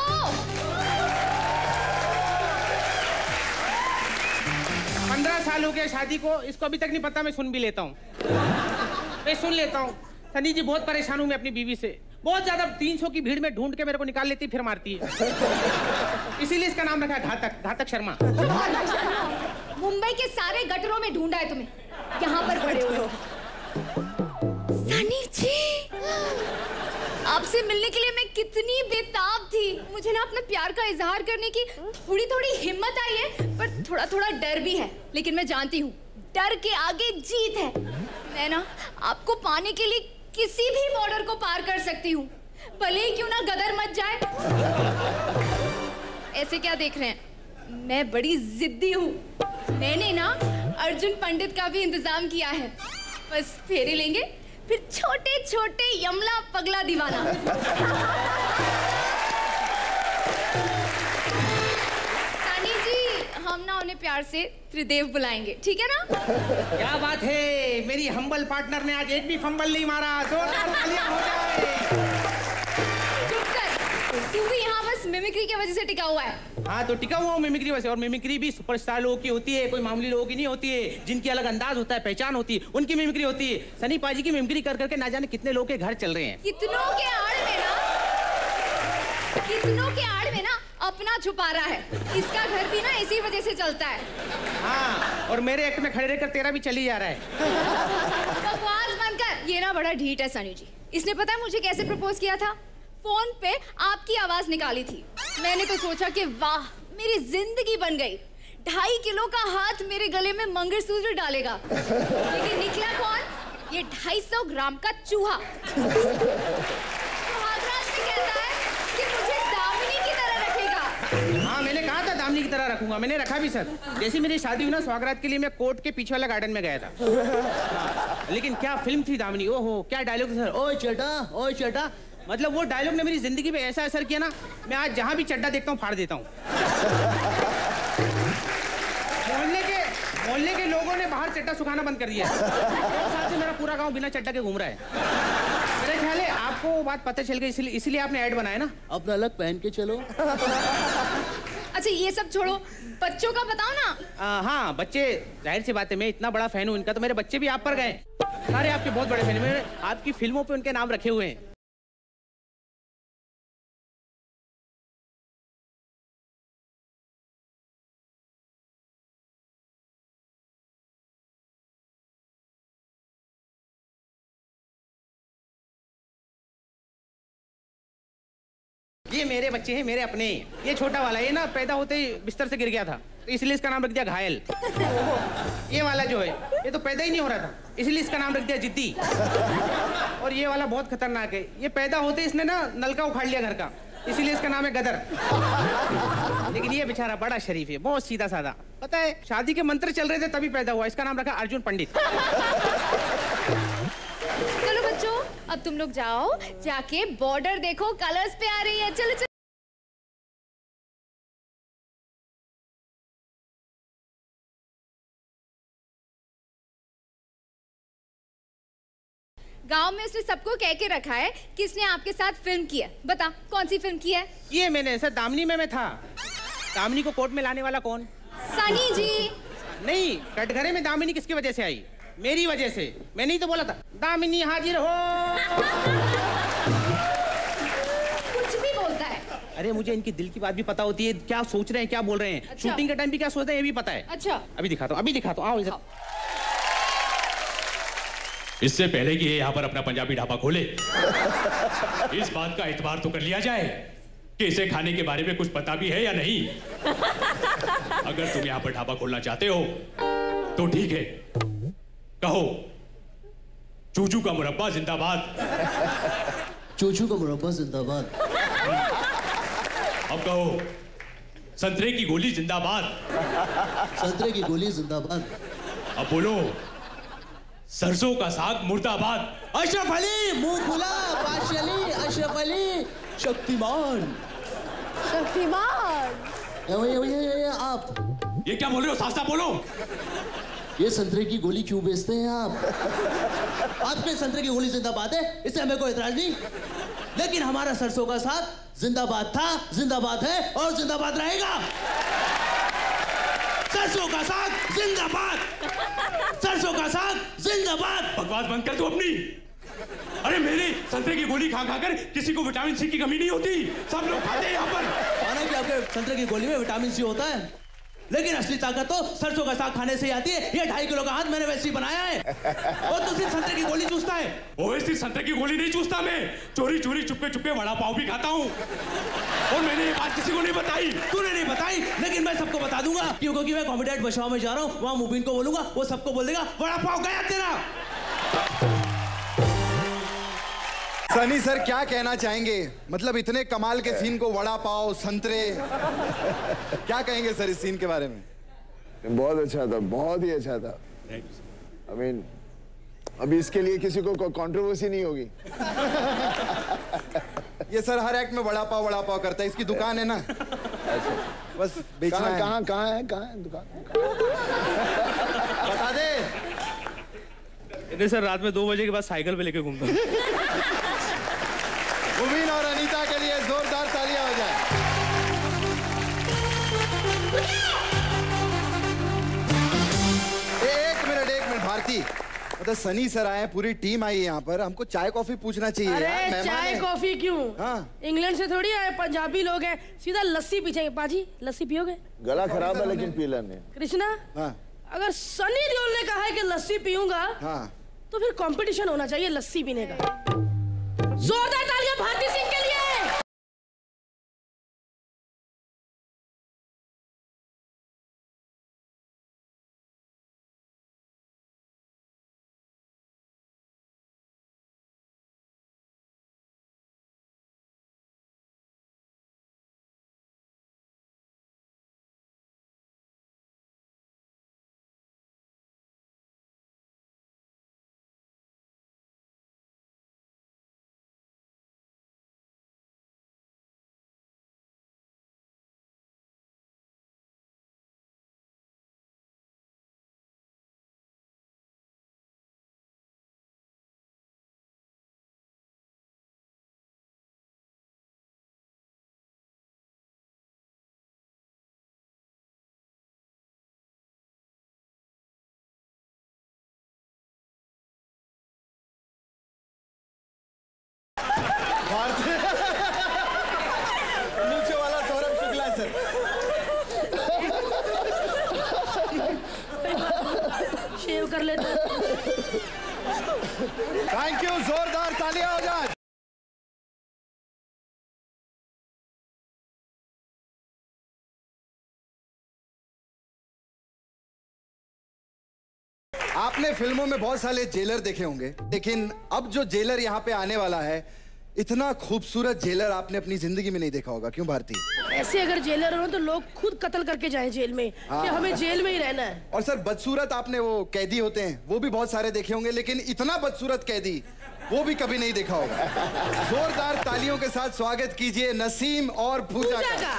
15 साल हो गए शादी को, इसको अभी तक नहीं पता। मैं सुन भी लेता हूँ, मैं सुन लेता हूँ। सनी जी बहुत परेशान हूँ मैं अपनी बीवी से, बहुत ज्यादा। 300 की भीड़ में ढूंढ के मेरे को निकाल लेती फिर मारती है। इसीलिए इसका नाम रखा है घातक शर्मा। मुंबई के सारे गटरों में ढूंढा है तुम्हें, यहाँ पर पड़े हुए हो। सनी जी, आपसे मिलने के लिए मैं कितनी बेताब थी। मुझे ना अपने प्यार का इजहार करने की थोड़ी थोड़ी हिम्मत आई है, पर थोड़ा थोड़ा डर भी है। लेकिन मैं जानती हूँ डर के आगे जीत है। मैं ना आपको पाने के लिए किसी भी बॉर्डर को पार कर सकती हूँ, भले ही क्यों ना गदर मच जाए। ऐसे क्या देख रहे हैं? मैं बड़ी जिद्दी हूँ। मैंने ना अर्जुन पंडित का भी इंतजाम किया है। बस फेरे लेंगे, फिर छोटे छोटे यमला पगला दीवाना। सनी जी, हम ना उन्हें प्यार से त्रिदेव बुलाएंगे, ठीक है ना? क्या बात है, मेरी हम्बल पार्टनर ने आज एक भी फंबल नहीं मारा। जोरदार तालियां हो जाए। चुप कर, तू भी यहाँ बस मिमिक्री की वजह से टिका हुआ है। हाँ तो टिका हुआ हूँ मिमिक्री वजह से, और मिमिक्री भी सुपरस्टार लोगों की होती है, कोई मामूली लोगों की नहीं होती है। जिनकी अलग अंदाज होता है, पहचान होती है, उनकी मिमिक्री होती है। सनी पाजी की मिमिक्री कर करके ना जाने कितने लोगों के घर चल रहे हैं। कितनों के आड़ में ना अपना छुपा रहा है। इसका घर भी ना इसी वजह से चलता है। हाँ, और मेरे एक्ट में खड़े रहकर तेरा भी चली जा रहा है। बकवास बंद कर। ये ना बड़ा ढीठ है सनी जी। इसने पता है मुझे कैसे प्रपोज किया था? फोन पे आपकी आवाज निकाली थी। मैंने तो सोचा कि वाह मेरी जिंदगी बन गई। 2.5 किलो का हाथ मेरे गले में मंगलसूत्र डालेगा। लेकिन निकला कौन? ये 250 ग्राम का चूहा। हाँ मैंने कहा था दामिनी की तरह रखूंगा, मैंने रखा भी सर। जैसी मेरी शादी हुई ना, स्वागरात के लिए मैं कोर्ट के पीछे वाला गार्डन में गया था। लेकिन क्या फिल्म थी दामिनी, ओहो क्या डायलॉग था सर। ओए चड्डा, मतलब वो डायलॉग ने मेरी जिंदगी पे ऐसा असर किया ना, मैं आज जहां भी चड्डा देखता हूँ फाड़ देता हूँ। मोहल्ले के लोगों ने बाहर चड्डा सुखाना बंद कर दिया। साथ से मेरा पूरा गांव बिना चड्डा के घूम रहा है। मेरा ख्याल है आपको वो बात पता चल गई, इसीलिए आपने ऐड बनाया ना, अपना अलग पहन के चलो। अच्छा ये सब छोड़ो, बच्चों का बताओ ना। हाँ बच्चे, जाहिर सी बात है मैं इतना बड़ा फैन हूँ इनका, तो मेरे बच्चे भी आप पर गए। सारे आपके बहुत बड़े फैन हैं, मैंने आपकी फिल्मों पे उनके नाम रखे हुए हैं। ये मेरे बच्चे हैं, मेरे अपने। ये छोटा वाला, ये ना पैदा होते ही बिस्तर से गिर गया था, तो इसलिए इसका नाम रख दिया घायल। ये वाला जो है ये तो पैदा ही नहीं हो रहा था, इसलिए इसका नाम रख दिया जिद्दी। और ये वाला बहुत खतरनाक है, ये पैदा होते ही इसने ना नलका उखाड़ लिया घर का, इसीलिए इसका नाम है गदर। लेकिन ये बेचारा बड़ा शरीफ है, बहुत सीधा साधा। पता है शादी के मंत्र चल रहे थे तभी पैदा हुआ, इसका नाम रखा अर्जुन पंडित। चलो बच्चों अब तुम लोग जाओ, जाके बॉर्डर देखो, कलर्स पे आ रही है। चलो चलो। गांव में उसने सबको कह के रखा है कि इसने आपके साथ फिल्म की है। बता कौन सी फिल्म की है? ये मैंने सर दामिनी में मैं था। दामिनी को कोर्ट में लाने वाला कौन? सनी जी। नहीं, कटघरे में दामिनी किसकी वजह से आई? मेरी वजह से। मैंने ही तो बोला था दामिनी हाजिर हो। कुछ भी बोलता है। अरे मुझे इनकी दिल की बात भी पता होती है, क्या सोच रहे हैं, क्या बोल रहे हैं। अच्छा। शूटिंग के टाइम भी क्या सोचते हैं ये भी पता है। अच्छा। अभी दिखाता हूँ, आओ इधर। इससे पहले कि ये यहाँ पर अपना पंजाबी ढाबा खोले, इस बात का इतबार तो कर लिया जाए कि इसे खाने के बारे में कुछ पता भी है या नहीं। अगर तुम यहाँ पर ढाबा खोलना चाहते हो तो ठीक है, कहो चूचू का मुरब्बा जिंदाबाद। चूचू का मुरब्बा जिंदाबाद। अब कहो संतरे की गोली जिंदाबाद। संतरे की गोली जिंदाबाद। अब बोलो सरसों का साग मुर्दाबाद। अशरफ अली मुंह खुला, बादशाह अली, अशरफ अली, शक्तिमान। शक्तिमान। आप ये क्या बोल रहे हो? साफ साफ बोलो। ये संतरे की गोली क्यों बेचते हैं आप? आपके संतरे की गोली जिंदाबाद है, इससे हमें कोई एतराज नहीं, लेकिन हमारा सरसों का साग जिंदाबाद था, जिंदाबाद है और जिंदाबाद रहेगा। सरसों का साग जिंदाबाद, सरसों का साग जिंदाबाद। बकवास बंद कर तू अपनी। अरे मेरे संतरे की गोली खा खाकर किसी को विटामिन सी की कमी नहीं होती, सब लोग खाते हैं यहाँ पर। माना कि आपके संतरे की गोली में विटामिन सी होता है, लेकिन असली ताकत तो सरसों का साग खाने से आती है। ये 2.5 किलो का हाथ मैंने वैसे ही बनाया है, और तू सिर्फ संतरे की गोली चूसता है। ओए सिर्फ संतरे की गोली नहीं चूसता मैं, चोरी चोरी चुपके चुपके वड़ा पाव भी खाता हूँ, और मैंने ये बात किसी को नहीं बताई। तूने नहीं बताई, लेकिन मैं सबको बता दूंगा, क्योंकि मैं कॉमेडी नाइट बचाओ में जा रहा हूँ, वहाँ मुबीन को बोलूंगा, वो सबको बोल देगा वड़ा पाव गया तेरा। सनी सर क्या कहना चाहेंगे? मतलब इतने कमाल के सीन को वड़ा पाव, संतरे, क्या कहेंगे सर इस सीन के बारे में? बहुत अच्छा था, बहुत ही अच्छा था। I mean, अभी इसके लिए किसी को कंट्रोवर्सी नहीं होगी। ये सर हर एक्ट में वड़ा पाव करता है, इसकी दुकान है ना। अच्छा। बस बेचना है। कहाँ है दुकान? बता दे। इतने सर रात में 2 बजे के बाद साइकिल पे लेके घूमता हूँ। मुबीन और अनीता के लिए जोरदार तालियां हो जाए। एक मिनट भारती, मतलब सनी सर आए, पूरी टीम आई है यहाँ पर, हमको चाय कॉफी पूछना चाहिए। अरे चाय कॉफी क्यों? हाँ। इंग्लैंड से थोड़ी आए, पंजाबी लोग हैं, सीधा लस्सी पीछेंगे। पाजी लस्सी पियोगे? गला खराब है लेकिन पी लेंगे। कृष्णा, हाँ। अगर सनी देओल ने कहा है कि लस्सी पीऊंगा, हाँ। तो फिर कंपटीशन होना चाहिए लस्सी पीने का। जोरदार तालियां भारती सिंह के लिए। नीचे वाला सौरभ शुक्ला सर। शेव कर लेते। थैंक यू, जोरदार तालियां हो जाए। आपने फिल्मों में बहुत सारे जेलर देखे होंगे, लेकिन अब जो जेलर यहाँ पे आने वाला है, इतना खूबसूरत जेलर आपने अपनी जिंदगी में नहीं देखा होगा। क्यों भारती? ऐसे अगर जेलर हो तो लोग खुद कत्ल करके जाएं जेल में, कि हमें जेल में ही रहना है। और सर बदसूरत आपने वो कैदी होते हैं, वो भी बहुत सारे देखे होंगे, लेकिन इतना बदसूरत कैदी वो भी कभी नहीं देखा होगा। जोरदार तालियों के साथ स्वागत कीजिए नसीम और पूजा का।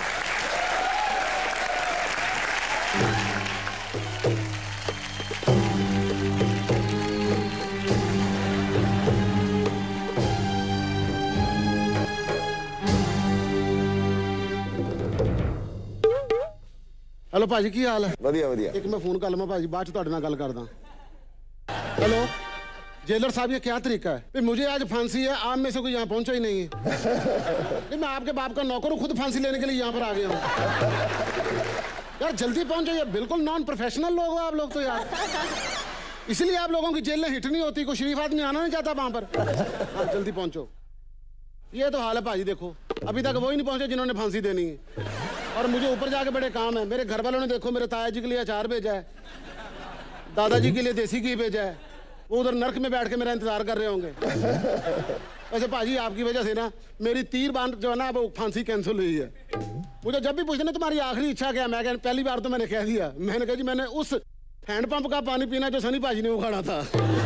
हेलो भाजी की हाल है? वधिया वधिया। एक मैं फोन कर लवां भाजी, बाद च तुहाडे नाल गल करदा। हेलो जेलर साहब, ये क्या तरीका है? मुझे आज फांसी है, आप में से कोई यहाँ पहुंचा ही नहीं है। मैं आपके बाप का नौकर हूँ, खुद फांसी लेने के लिए यहाँ पर आ गया हूँ। यार जल्दी पहुंचो, यार बिल्कुल नॉन प्रोफेशनल लोग हो आप लोग तो यार। इसलिए आप लोगों की जेल में हिट नहीं होती, कोई शरीफ आदमी आना नहीं चाहता वहां पर। हाँ जल्दी पहुंचो। ये तो हाल है भाजी, देखो अभी तक वो ही नहीं पहुंचे जिन्होंने फांसी देनी है। और मुझे ऊपर जाके बड़े काम है। मेरे घर वालों ने देखो मेरे ताया जी के लिए अचार भेजा है, दादाजी के लिए देसी घी भेजा है, वो उधर नर्क में बैठ के मेरा इंतजार कर रहे होंगे। वैसे भाजी आपकी वजह से ना मेरी तीर बांध जो है ना वो फांसी कैंसिल हुई है। मुझे जब भी पूछते ना तुम्हारी आखिरी इच्छा क्या, मैं पहली बार तो मैंने कह दिया, मैंने कहा जी मैंने उस हैंडपंप का पानी पीना जो सनी भाजी ने उखाड़ा था।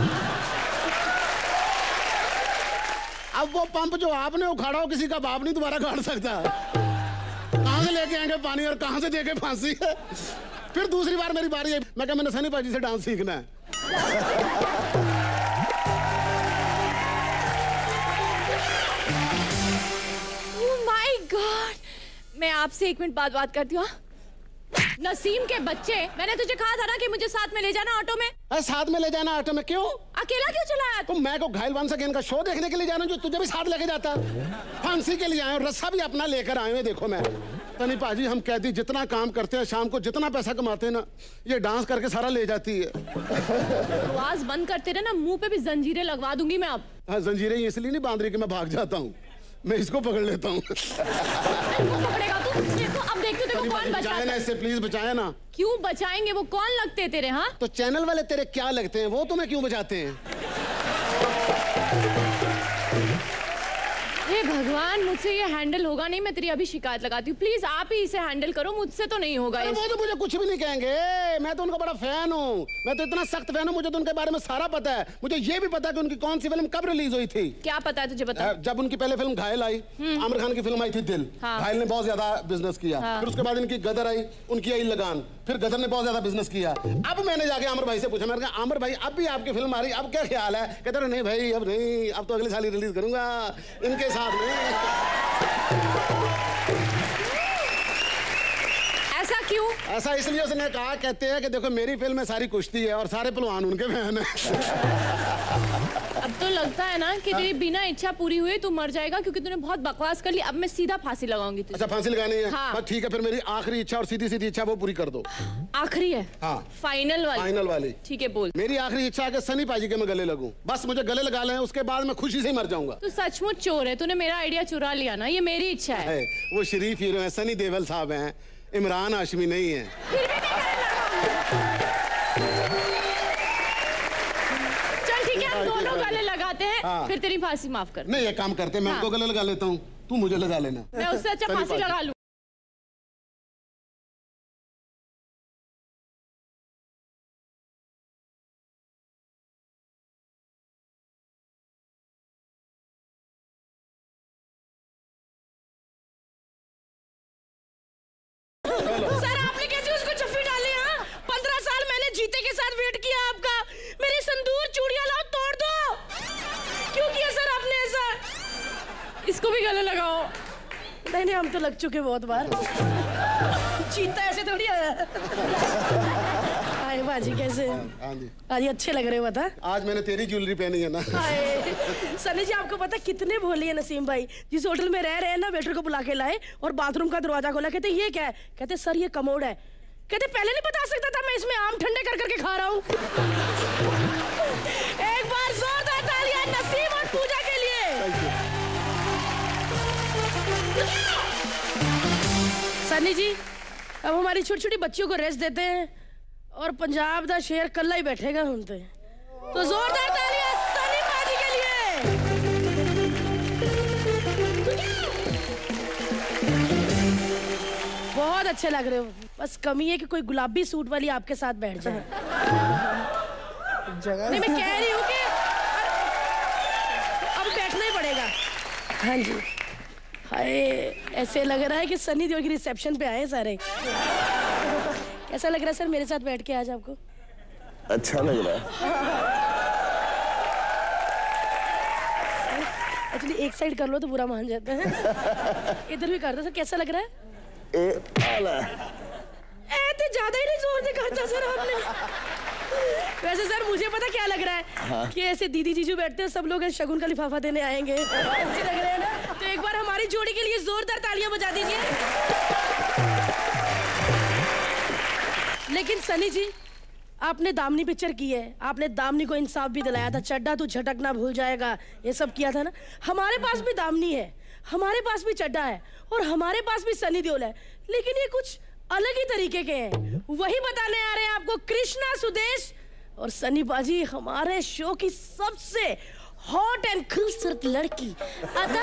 अब वो पंप जो आपने उखाड़ा हो किसी का बाप नहीं दोबारा गाड़ सकता। कहां से लेके आएंगे पानी और कहां से देके फांसी। फिर दूसरी बार मेरी बारी है, मैं कहा मैंने सनी भाजी से डांस सीखना है। Oh my God! मैं आपसे 1 मिनट बाद बात करती हूँ। नसीम के बच्चे, मैंने तुझे कहा था ना कि मुझे साथ में ले जाना ऑटो में। साथ में ले जाना ऑटो में? क्यों अकेला क्यों चलाया? तो मैं को घायल वंस अगेन का शो देखने के लिए जाना, जो तुझे भी साथ लेके जाता। फांसी के लिए आए और रस्सा भी अपना लेकर आए हुए। देखो मैं तनी पाजी, हम कहती जितना काम करते हैं शाम को जितना पैसा कमाते हैं ना, ये डांस करके सारा ले जाती है। आवाज बंद करते रहे ना, मुंह पे भी जंजीरें लगवा दूंगी मैं अब। हाँ जंजीरें इसलिए नहीं बांध रही कि मैं भाग जाता हूँ, मैं इसको पकड़ लेता हूँ। पकड़ेगा तू? देखो अब देखते देखो कौन बचाता है। इससे प्लीज बचाए ना। क्यों बचाएंगे? वो कौन लगते हैं तेरे? हाँ तो चैनल वाले तेरे क्या लगते हैं, वो तुम्हें क्यों बचाते हैं? हे भगवान, मुझसे ये हैंडल होगा नहीं। मैं तेरी अभी शिकायत लगाती हूँ, प्लीज आप ही इसे हैंडल करो, मुझसे तो नहीं होगा। वो तो मुझे कुछ भी नहीं कहेंगे, मैं तो उनका बड़ा फैन हूँ। मैं तो इतना सख्त फैन हूँ, मुझे तो उनके बारे में सारा पता है। मुझे ये भी पता है कि उनकी कौन सी फिल्म कब रिलीज हुई थी। क्या पता है तुझे? बता। जब उनकी पहले फिल्म घायल आई, आमिर खान की फिल्म आई थी दिल। घायल ने बहुत ज्यादा बिजनेस किया। फिर उसके बाद इनकी गदर आई, उनकी आई लगान, फिर गदर ने बहुत ज्यादा बिजनेस किया। अब मैंने जाके आमिर भाई से पूछा, मैंने कहा आमिर भाई अब भी आपकी फिल्म आ रही, अब क्या ख्याल है? कहते नहीं भाई अब नहीं, अब तो अगले साल ही रिलीज करूंगा इनके साथ में। ऐसा क्यों? ऐसा इसलिए उसने कहा, कहते हैं कि देखो मेरी फिल्म में सारी कुश्ती है और सारे पहलवान उनके फैन हैं। अब तो लगता है ना कि तेरी बिना इच्छा पूरी हुई तू मर जाएगा, क्योंकि तूने बहुत बकवास कर ली। अब मैं सीधा फांसी लगाऊंगी तुझे। अच्छा फांसी लगानी है? हाँ। बस ठीक है, फिर मेरी आखिरी इच्छा और सीधी सीधी इच्छा वो पूरी कर दो। आखिरी है? हाँ फाइनल वाली? फाइनल वाली। ठीक है बोल। मेरी आखिरी इच्छा है कि सनी पाजी के मैं गले लगूं, बस मुझे गले लगा लें, उसके बाद मैं खुशी से मर जाऊंगा। तू सचमुच चोर है, तूने मेरा आइडिया चुरा लिया ना, ये मेरी इच्छा है। वो शरीफ हीरो है, सनी देओल साहब हैं, इमरान हाशमी नहीं है। चल ठीक है, हम दोनों गले लगाते हैं। हाँ। फिर तेरी फांसी माफ कर। नहीं, ये काम करते, मैं उनको गले लगा लेता हूँ, तू मुझे लगा लेना। मैं उससे अच्छा फांसी लगा लूं। सर आपने कैसे उसको चफ्फी डाली? 15 साल मैंने जीते के साथ वेट किया आपका। मेरी संदूर चूड़ियां लाओ, तोड़ दो। क्यों किया सर आपने ऐसा? इसको भी गले लगाओ। नहीं हम तो लग चुके बहुत बार। जीता ऐसे थोड़ी आया। हाय बाजी कैसे? आज अच्छे लग रहे हो। बता, आज मैंने तेरी ज्वेलरी पहनी है ना। सनी जी आपको पता कितने भोले हैं नसीम भाई। जिस होटल में रह रहे हैं ना, वेटर को बुला के लाए और बाथरूम का दरवाजा खोला। कहते ये क्या है? कहते सर ये कमोड है। कहते पहले नहीं बता सकता था, मैं इसमें आम ठंडे कर करके खा रहा हूँ। एक बार जोरदार तालियां नसीम और पूजा के लिए। सनी जी अब हमारी छोटी छोटी बच्चियों को रेस्ट देते हैं और पंजाब दा शेर कल्ला ही बैठेगा सुनते। तो जोरदार तालियां सनी पाजी के लिए। बहुत अच्छे लग रहे हो, बस कमी है कि कोई गुलाबी सूट वाली आपके साथ बैठ जाए। नहीं मैं कह रही हूँ कि अब बैठना ही पड़ेगा। हाँ जी। हाय ऐसे लग रहा है कि सनी देओल की रिसेप्शन पे आए सारे। कैसा लग रहा है सर मेरे साथ बैठ के आज आपको? अच्छा लग रहा है। एक्चुअली एक साइड कर लो तो बुरा मान जाते हैं। इधर भी कर दो सर। कैसा लग रहा है? आला। तो कुछ ज्यादा ही नहीं जोर दिखा था सर आपने। वैसे सर मुझे पता क्या लग रहा है हाँ। कि ऐसे दीदी जीजू बैठते हैं, सब लोग शगुन का लिफाफा देने आएंगे, ऐसे लग रहा है ना। तो एक बार हमारी जोड़ी के लिए जोरदार तालियां बजा दीजिए। लेकिन सनी जी, आपने दामनी पिक्चर की है, आपने दामनी को इंसाफ भी दिलाया था, चड्डा तू झटकना भूल जाएगा, ये सब किया था ना। हमारे पास भी दामनी है, हमारे पास भी चड्डा है, और हमारे पास भी सनी देओल है, लेकिन ये कुछ अलग ही तरीके के हैं। वही बताने आ रहे हैं आपको कृष्णा, सुदेश और सनी बाजी, हमारे शो की सबसे हॉट एंड खूबसूरत लड़की अदा।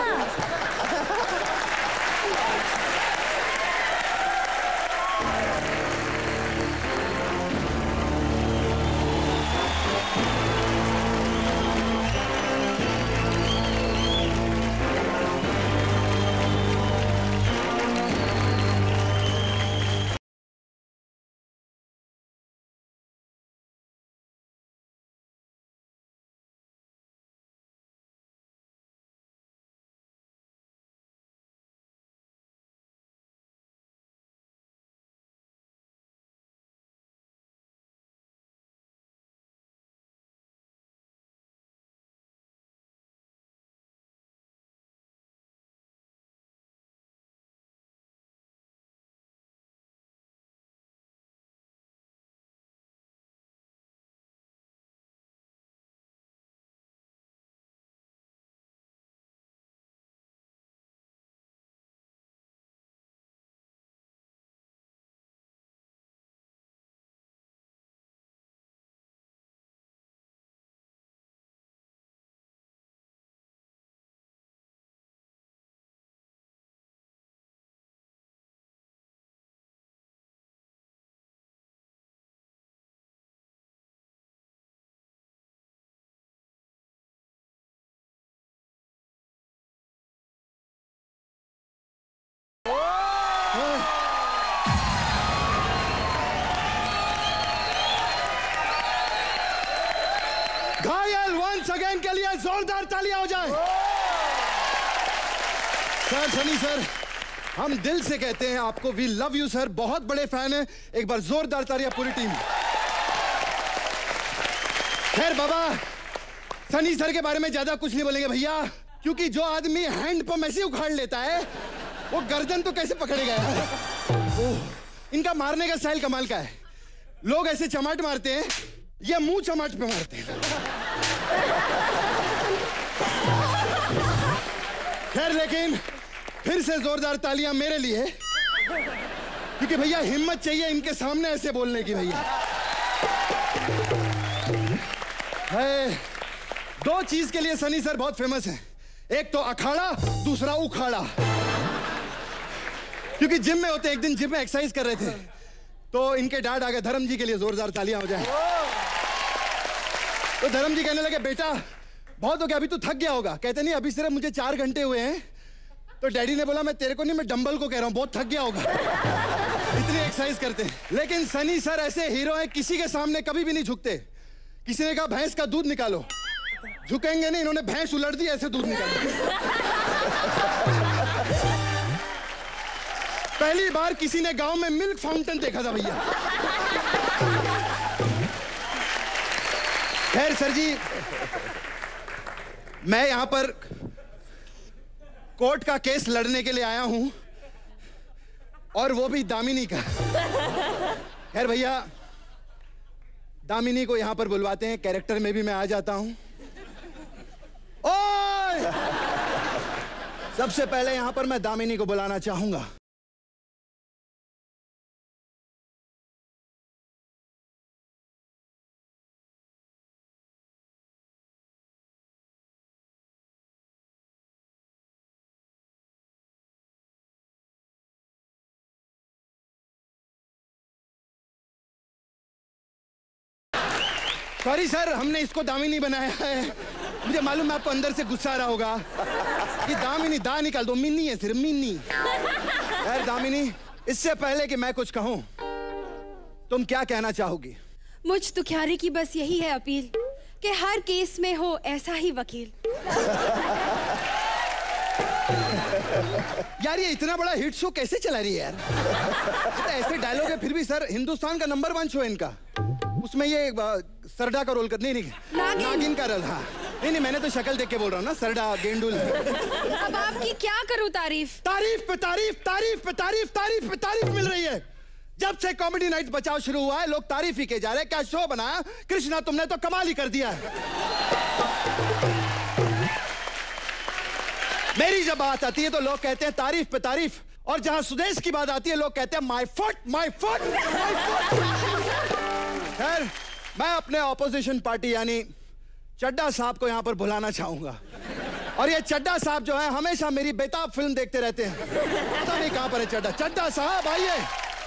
घायल वंस अगेन के लिए जोरदार तालियां हो जाए। सर, सनी सर, हम दिल से कहते हैं आपको वी लव यू सर, बहुत बड़े फैन हैं। एक बार जोरदार तालियां पूरी टीम। खैर बाबा, सनी सर के बारे में ज्यादा कुछ नहीं बोलेंगे भैया, क्योंकि जो आदमी हैंड पंप ऐसे उखाड़ लेता है वो गर्दन तो कैसे पकड़ेगा यार। इनका मारने का स्टाइल कमाल का है। लोग ऐसे चमाट मारते हैं, ये मुंह चमाट पे मारते हैं। खैर, लेकिन फिर से जोरदार तालियां मेरे लिए, क्योंकि भैया हिम्मत चाहिए इनके सामने ऐसे बोलने की। भैया है, दो चीज के लिए सनी सर बहुत फेमस हैं, एक तो अखाड़ा, दूसरा उखाड़ा। क्योंकि जिम में होते, एक दिन जिम में एक्सरसाइज कर रहे थे तो इनके डैड आ गए। धर्म जी के लिए जोरदार तालियां हो जाए। तो धर्म जी कहने लगे, बेटा बहुत हो गया, अभी तू थक गया होगा। कहते नहीं, अभी सिर्फ मुझे 4 घंटे हुए हैं। तो डैडी ने बोला, मैं तेरे को नहीं, मैं डंबल को कह रहा हूं, बहुत थक गया होगा। इतनी एक्सरसाइज करते हैं। लेकिन सनी सर ऐसे हीरो हैं, किसी के सामने कभी भी नहीं झुकते। किसी ने कहा भैंस का दूध निकालो, झुकेंगे नहीं, इन्होंने भैंस उलट दी, ऐसे दूध निकालो। पहली बार किसी ने गांव में मिल्क फाउंटेन देखा था भैया। खैर सर जी, मैं यहां पर कोर्ट का केस लड़ने के लिए आया हूं, और वो भी दामिनी का। खैर भैया, दामिनी को यहां पर बुलवाते हैं, कैरेक्टर में भी मैं आ जाता हूं। ओए! सबसे पहले यहां पर मैं दामिनी को बुलाना चाहूंगा। सॉरी सर, हमने इसको दामिनी बनाया है। मुझे मालूम है आपको अंदर से गुस्सा आ रहा होगा कि दामिनी, दा निकाल दो, मिन्नी है सिर्फ, मिन्नी। यार दामिनी, इससे पहले कि मैं कुछ कहूं, तुम क्या कहना चाहोगी? मुझ दुखियारी की बस यही है अपील कि हर केस में हो ऐसा ही वकील। यार ये इतना बड़ा हिट शो कैसे चला रही है यार? तो ऐसे डायलॉग है फिर भी सर हिंदुस्तान का नंबर 1 शो है इनका। उसमें ये सरडा का रोल कर नहीं नागिन का रोल। हाँ नहीं मैंने तो शक्ल देख के बोल रहा हूँ ना, सरडा गेंडुल। अब आपकी क्या करूँ तारीफ? तारीफ पे तारीफ, तारीफ पे तारीफ, तारीफ पे तारीफ मिल रही है। जब से कॉमेडी नाइट्स बचाओ शुरू हुआ है लोग तारीफ ही के जा रहे हैं। क्या शो बनाया कृष्णा, तुमने तो कमाल ही कर दिया है। मेरी जब बात आती है तो लोग कहते हैं तारीफ पे तारीफ, और जहां सुदेश की बात आती है लोग कहते हैं my foot my foot my foot. खैर मैं अपने ऑपोजिशन पार्टी यानी चड्डा साहब को यहां पर बुलाना चाहूंगा। और ये चड्डा साहब जो है हमेशा मेरी बेताब फिल्म देखते रहते हैं। पता नहीं कहां पर है चड्डा। चड्डा साहब आइए।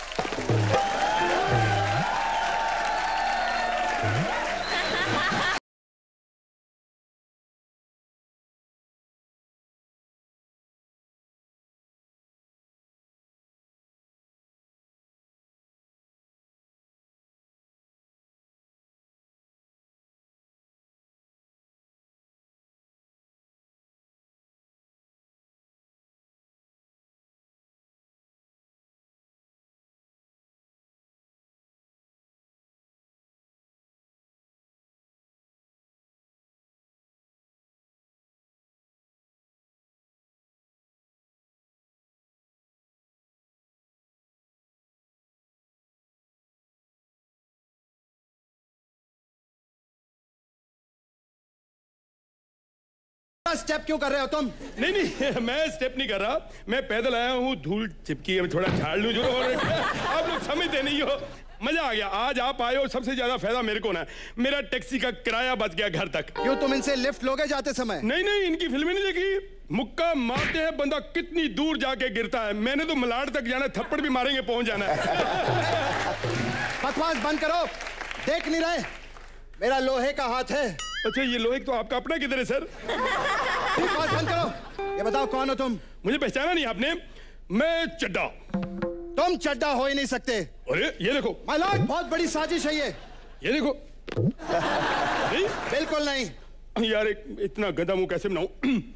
स्टेप क्यों कर रहे हो तुम? नहीं मैं स्टेप नहीं कर रहा, मैं पैदल आया हूँ, धूल चिपकी है, थोड़ा झाड़ लूं जो। आप लोग समझते नहीं हो। मजा आ गया। आज आप आए हो, सबसे ज्यादा फायदा मेरे को ना, मेरा टैक्सी का किराया बच गया घर तक। क्यों तुम इनसे लिफ्ट लोगे जाते समय? नहीं इनकी फिल्में नहीं देखी। मुक्का मारते हैं बंदा कितनी दूर जाके गिरता है। मैंने तो मलाड तक जाना, थप्पड़ भी मारेंगे पहुंच जाना है। बकवास बंद करो, देख नहीं रहे मेरा लोहे का हाथ है। अच्छा ये लोहे तो आपका अपना किधर है सर? बकवास बंद करो। ये बताओ कौन हो तुम? मुझे पहचाना नहीं आपने? मैं चड्डा। तुम चड्डा हो ही नहीं सकते। अरे ये देखो माय लॉर्ड, बहुत बड़ी साजिश है ये देखो। नहीं बिल्कुल नहीं यार, इतना गंदा मुंह कैसे बनाऊं?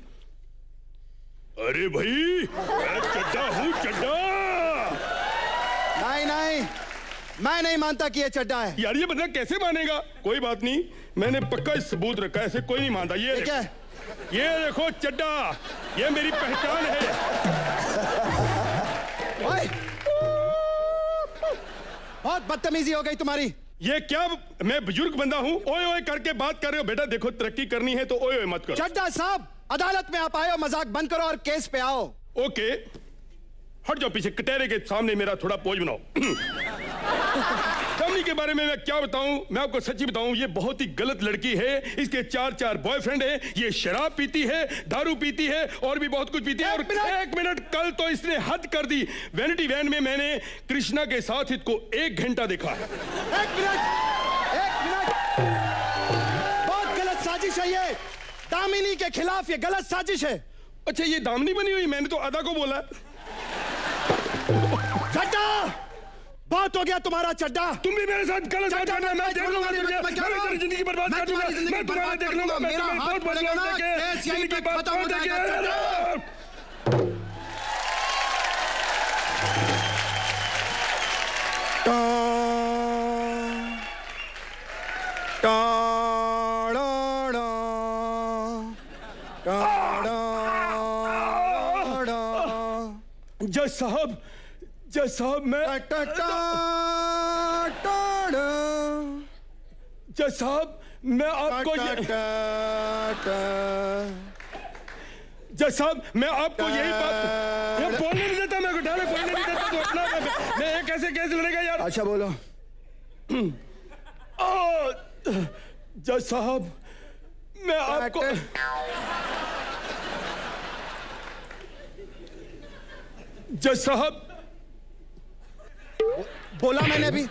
अरे भाई मैं चड्डा हूँ, चड्डा। नहीं मैं नहीं मानता कि ये चड्डा है। यार ये बंदा कैसे मानेगा? कोई बात नहीं, मैंने पक्का सबूत रखा है, ऐसे कोई नहीं मानता। ये देखो चड्डा, ये मेरी पहचान है। बहुत बदतमीजी हो गई तुम्हारी। ये क्या, मैं बुजुर्ग बंदा हूँ, ओए ओए करके बात कर रहे हो? बेटा देखो तरक्की करनी है तो ओए ओए मत करो। चड्डा साहब अदालत में आप आए हो, मजाक बंद करो और केस पे आओ। ओके हट जाओ पीछे, कटहरे के सामने मेरा थोड़ा पोज बनाओ। टॉमी के बारे में मैं क्या बताऊं? मैं आपको सच्ची बताऊं, ये बहुत ही गलत लड़की है। इसके 4 बॉयफ्रेंड है। ये शराब पीती है, दारू पीती है और भी बहुत कुछ पीती है। और एक मिनट, कल तो इसने हद कर दी। वैनिटी वैन में मैंने कृष्णा के साथ इसको 1 घंटा देखा। एक मिनट, बहुत गलत साजिश है ये। दामिनी के खिलाफ ये गलत साजिश है। अच्छा ये दामिनी बनी हुई? मैंने तो अदा को बोला। चड्डा बहुत हो गया तुम्हारा। चड्डा तुम भी मेरे साथ गलत बात करना। मैं देख लूंगा तुझे, जिंदगी बर्बाद कर दूंगा। मैं तुम्हारा देख लूंगा। मेरा हाथ पड़ेगा ना, केस यहीं पे खत्म हो जाएगा। जज साहब मैं जज साहब मैं आपको जज साहब मैं आपको यही बात बोलने नहीं देता। मेरे को डाले बोलने नहीं देता तो अपना मैं ये कैसे लड़ेगा यार? अच्छा बोलो। जज साहब मैं आपको जज साहब बोला मैंने भी।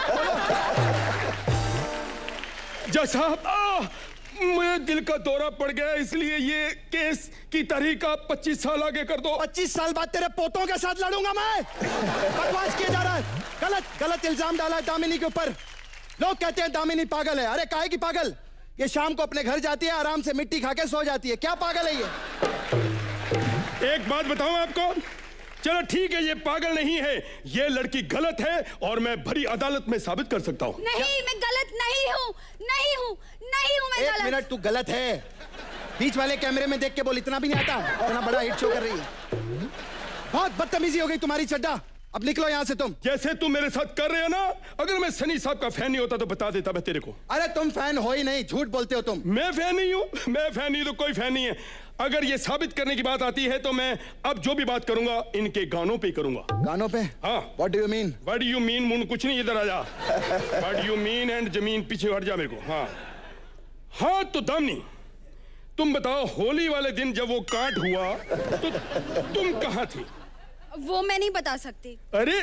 जज साहब मुझे दिल का दौरा पड़ गया, इसलिए ये केस की तारीख आप 25 साल आगे कर दो। 25 साल बाद तेरे पोतों के साथ लड़ूंगा मैं। बकवास किया जा रहा है। गलत इल्जाम डाला है दामिनी के ऊपर। लोग कहते हैं दामिनी पागल है। अरे काहे की पागल? ये शाम को अपने घर जाती है, आराम से मिट्टी खा के सो जाती है। क्या पागल है ये? एक बात बताऊं आपको, चलो ठीक है, ये पागल नहीं है, ये लड़की गलत है और मैं भरी अदालत में साबित कर सकता हूँ। नहीं, मैं गलत नहीं हूँ, मैं गलत। 1 मिनट, तू गलत है। बीच वाले कैमरे में देख के बोल, इतना भी नहीं आता? इतना बड़ा हिट शो कर रही है। बहुत बदतमीजी हो गई तुम्हारी चड्डा। अब निकलो यहाँ से तुम। जैसे तुम मेरे साथ कर रहे हो ना, अगर मैं सनी साहब का फैन नहीं होता तो बता देता मैं तेरे को। अरे तुम फैन हो ही नहीं, झूठ बोलते हो तुम। मैं फैन नहीं हूँ, मैं फैन नहीं तो कोई फैन नहीं है। अगर ये साबित करने की बात आती है तो मैं अब जो भी बात करूंगा इनके गानों पे करूंगा। गानों पे? हाँ। What do you mean? What do you mean? मुन कुछ नहीं, इधर आ जा। What do you mean and जमीन पीछे हट जा मेरे को। हाँ हाँ तो दम नहीं। तुम बताओ, होली वाले दिन जब वो काट हुआ तो तुम कहाँ थी? वो मैं नहीं बता सकती। अरे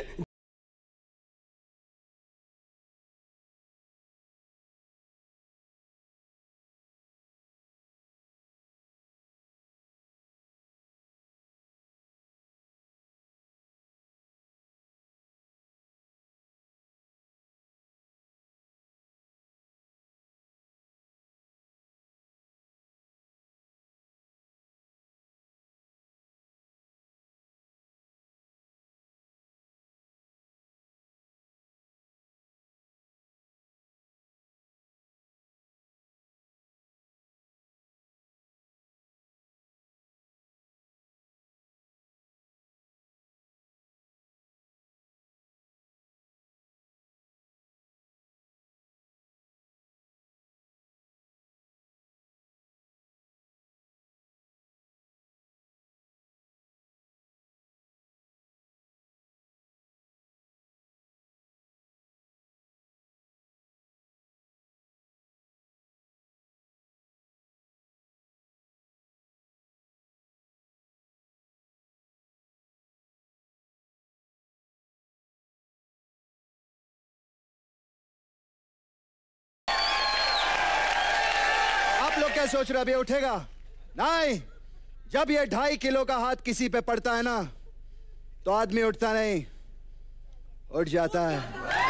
क्या सोच रहा, अभी उठेगा? नहीं, जब ये 2.5 किलो का हाथ किसी पे पड़ता है ना तो आदमी उठता नहीं, उठ जाता है।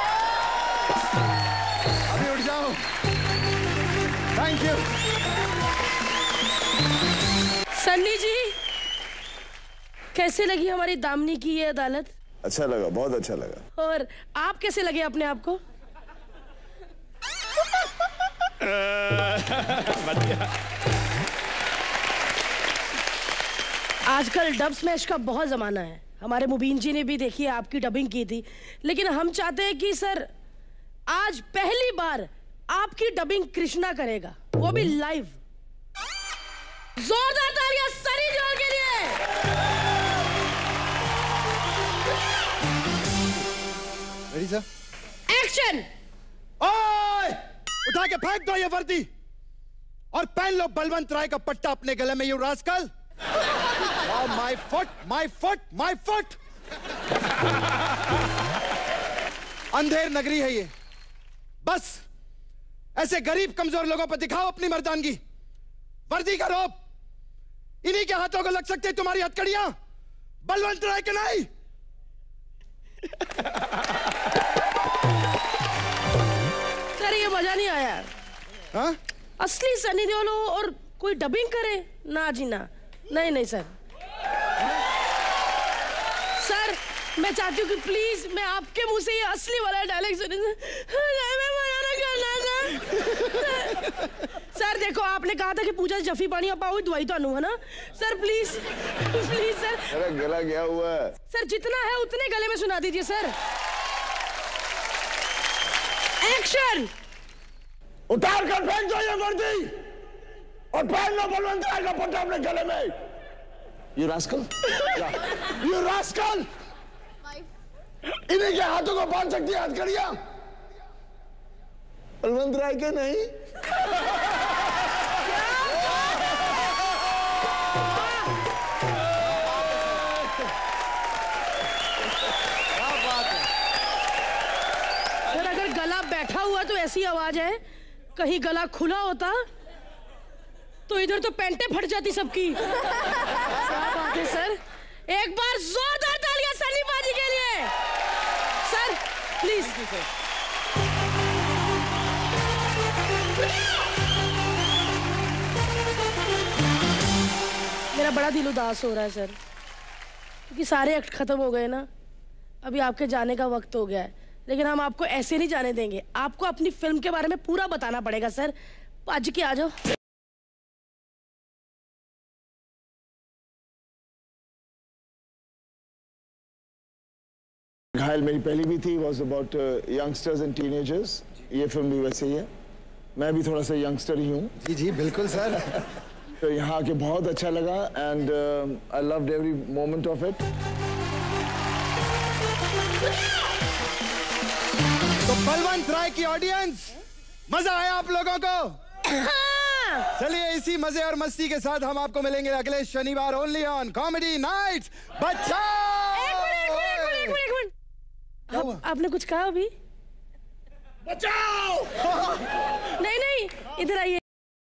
अभी उठ जाओ। Thank you. सन्नी जी, कैसे लगी हमारी दामनी की ये अदालत? अच्छा लगा, बहुत अच्छा लगा। और आप कैसे लगे अपने आप को? आजकल डब स्मैश का बहुत जमाना है। हमारे मुबीन जी ने भी देखिए आपकी डबिंग की थी, लेकिन हम चाहते हैं कि सर आज पहली बार आपकी डबिंग कृष्णा करेगा, वो भी लाइव। जोरदार तालियां सनी देओल के लिए। Ready sir? एक्शन। ओए, उठा के फेंक दो ये वर्दी और पहन लो बलवंत राय का पट्टा अपने गले में, you rascal. My foot, my foot, my foot. अंधेर नगरी है ये, बस ऐसे गरीब कमजोर लोगों पर दिखाओ अपनी मर्दानगी। वर्दी का रोब इन्हीं के हाथों को लग सकते तुम्हारी हथकड़ियां, बलवंत राय के नहीं। सर ये मजा नहीं आया। हाँ? असली सनी देओल हो और कोई डबिंग करे ना जी ना। नहीं नहीं सर, सर मैं चाहती हूँ कि प्लीज मैं आपके मुंह से ये असली वाला डायलॉग सुने। सर देखो, आपने कहा था कि पूजा जफी पानी आप आओ दवाई तो है ना सर, प्लीज प्लीज सर। अरे गला गया हुआ है सर, जितना है उतने गले में सुना दीजिए सर। एक्शन। उतार कर फेंक दो ये वर्दी और पहन लो बलवंत राय का पट्टा अपने गले में। You rascal? You rascal? इन्हीं के हाथों को बांध सकती है हथकड़ियां, बलवंत राय के नहीं। सर अगर गला बैठा हुआ तो ऐसी आवाज है, कहीं गला खुला होता तो इधर तो पैंटें फट जाती सबकी। क्या बात है सर, एक बार जोरदार तालियां सनी बाजी के लिए। Sir please. मेरा बड़ा दिल उदास हो रहा है सर। क्योंकि सारे एक्ट खत्म हो गए ना, अभी आपके जाने का वक्त हो गया है। लेकिन हम आपको ऐसे नहीं जाने देंगे, आपको अपनी फिल्म के बारे में पूरा बताना पड़ेगा सर। आज के आ जाओ। घायल मेरी पहली भी थी, was about youngsters and teenagers. ये फिल्म भी वैसे ही है, मैं भी थोड़ा सा यंगस्टर ही हूँ। जी जी बिल्कुल सर। तो यहाँ आके बहुत अच्छा लगा and I loved every moment of it. तो बलवंत राय की ऑडियंस, मजा आया आप लोगों को? चलिए इसी मजे और मस्ती के साथ हम आपको मिलेंगे अगले शनिवार ओनली ऑन कॉमेडी नाइट्स बचाओ। एक मिनट। आपने कुछ कहा अभी? बचाओ। नहीं, इधर आइए।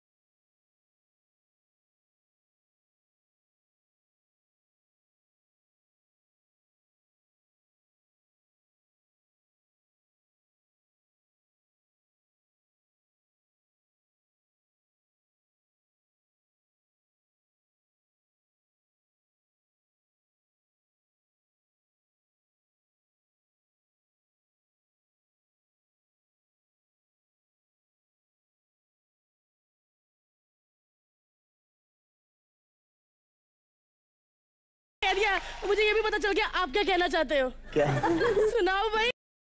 मुझे ये भी पता चल गया आप क्या कहना चाहते हो। क्या? सुनाओ भाई।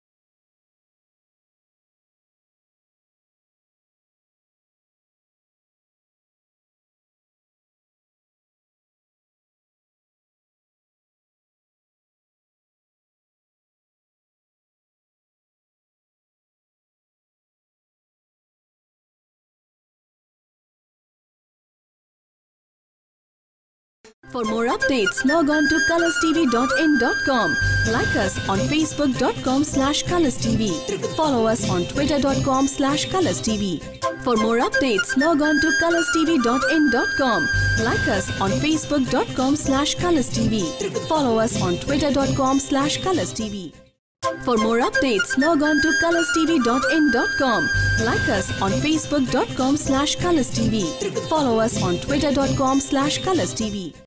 For more updates, log on to colorstv.in.com. Like us on facebook.com/colorstv. Follow us on twitter.com/colorstv. For more updates, log on to colorstv.in.com. Like us on facebook.com/colorstv. Follow us on twitter.com/colorstv. For more updates, log on to colorstv.in.com. Like us on facebook.com/colorstv. Follow us on twitter.com/colorstv.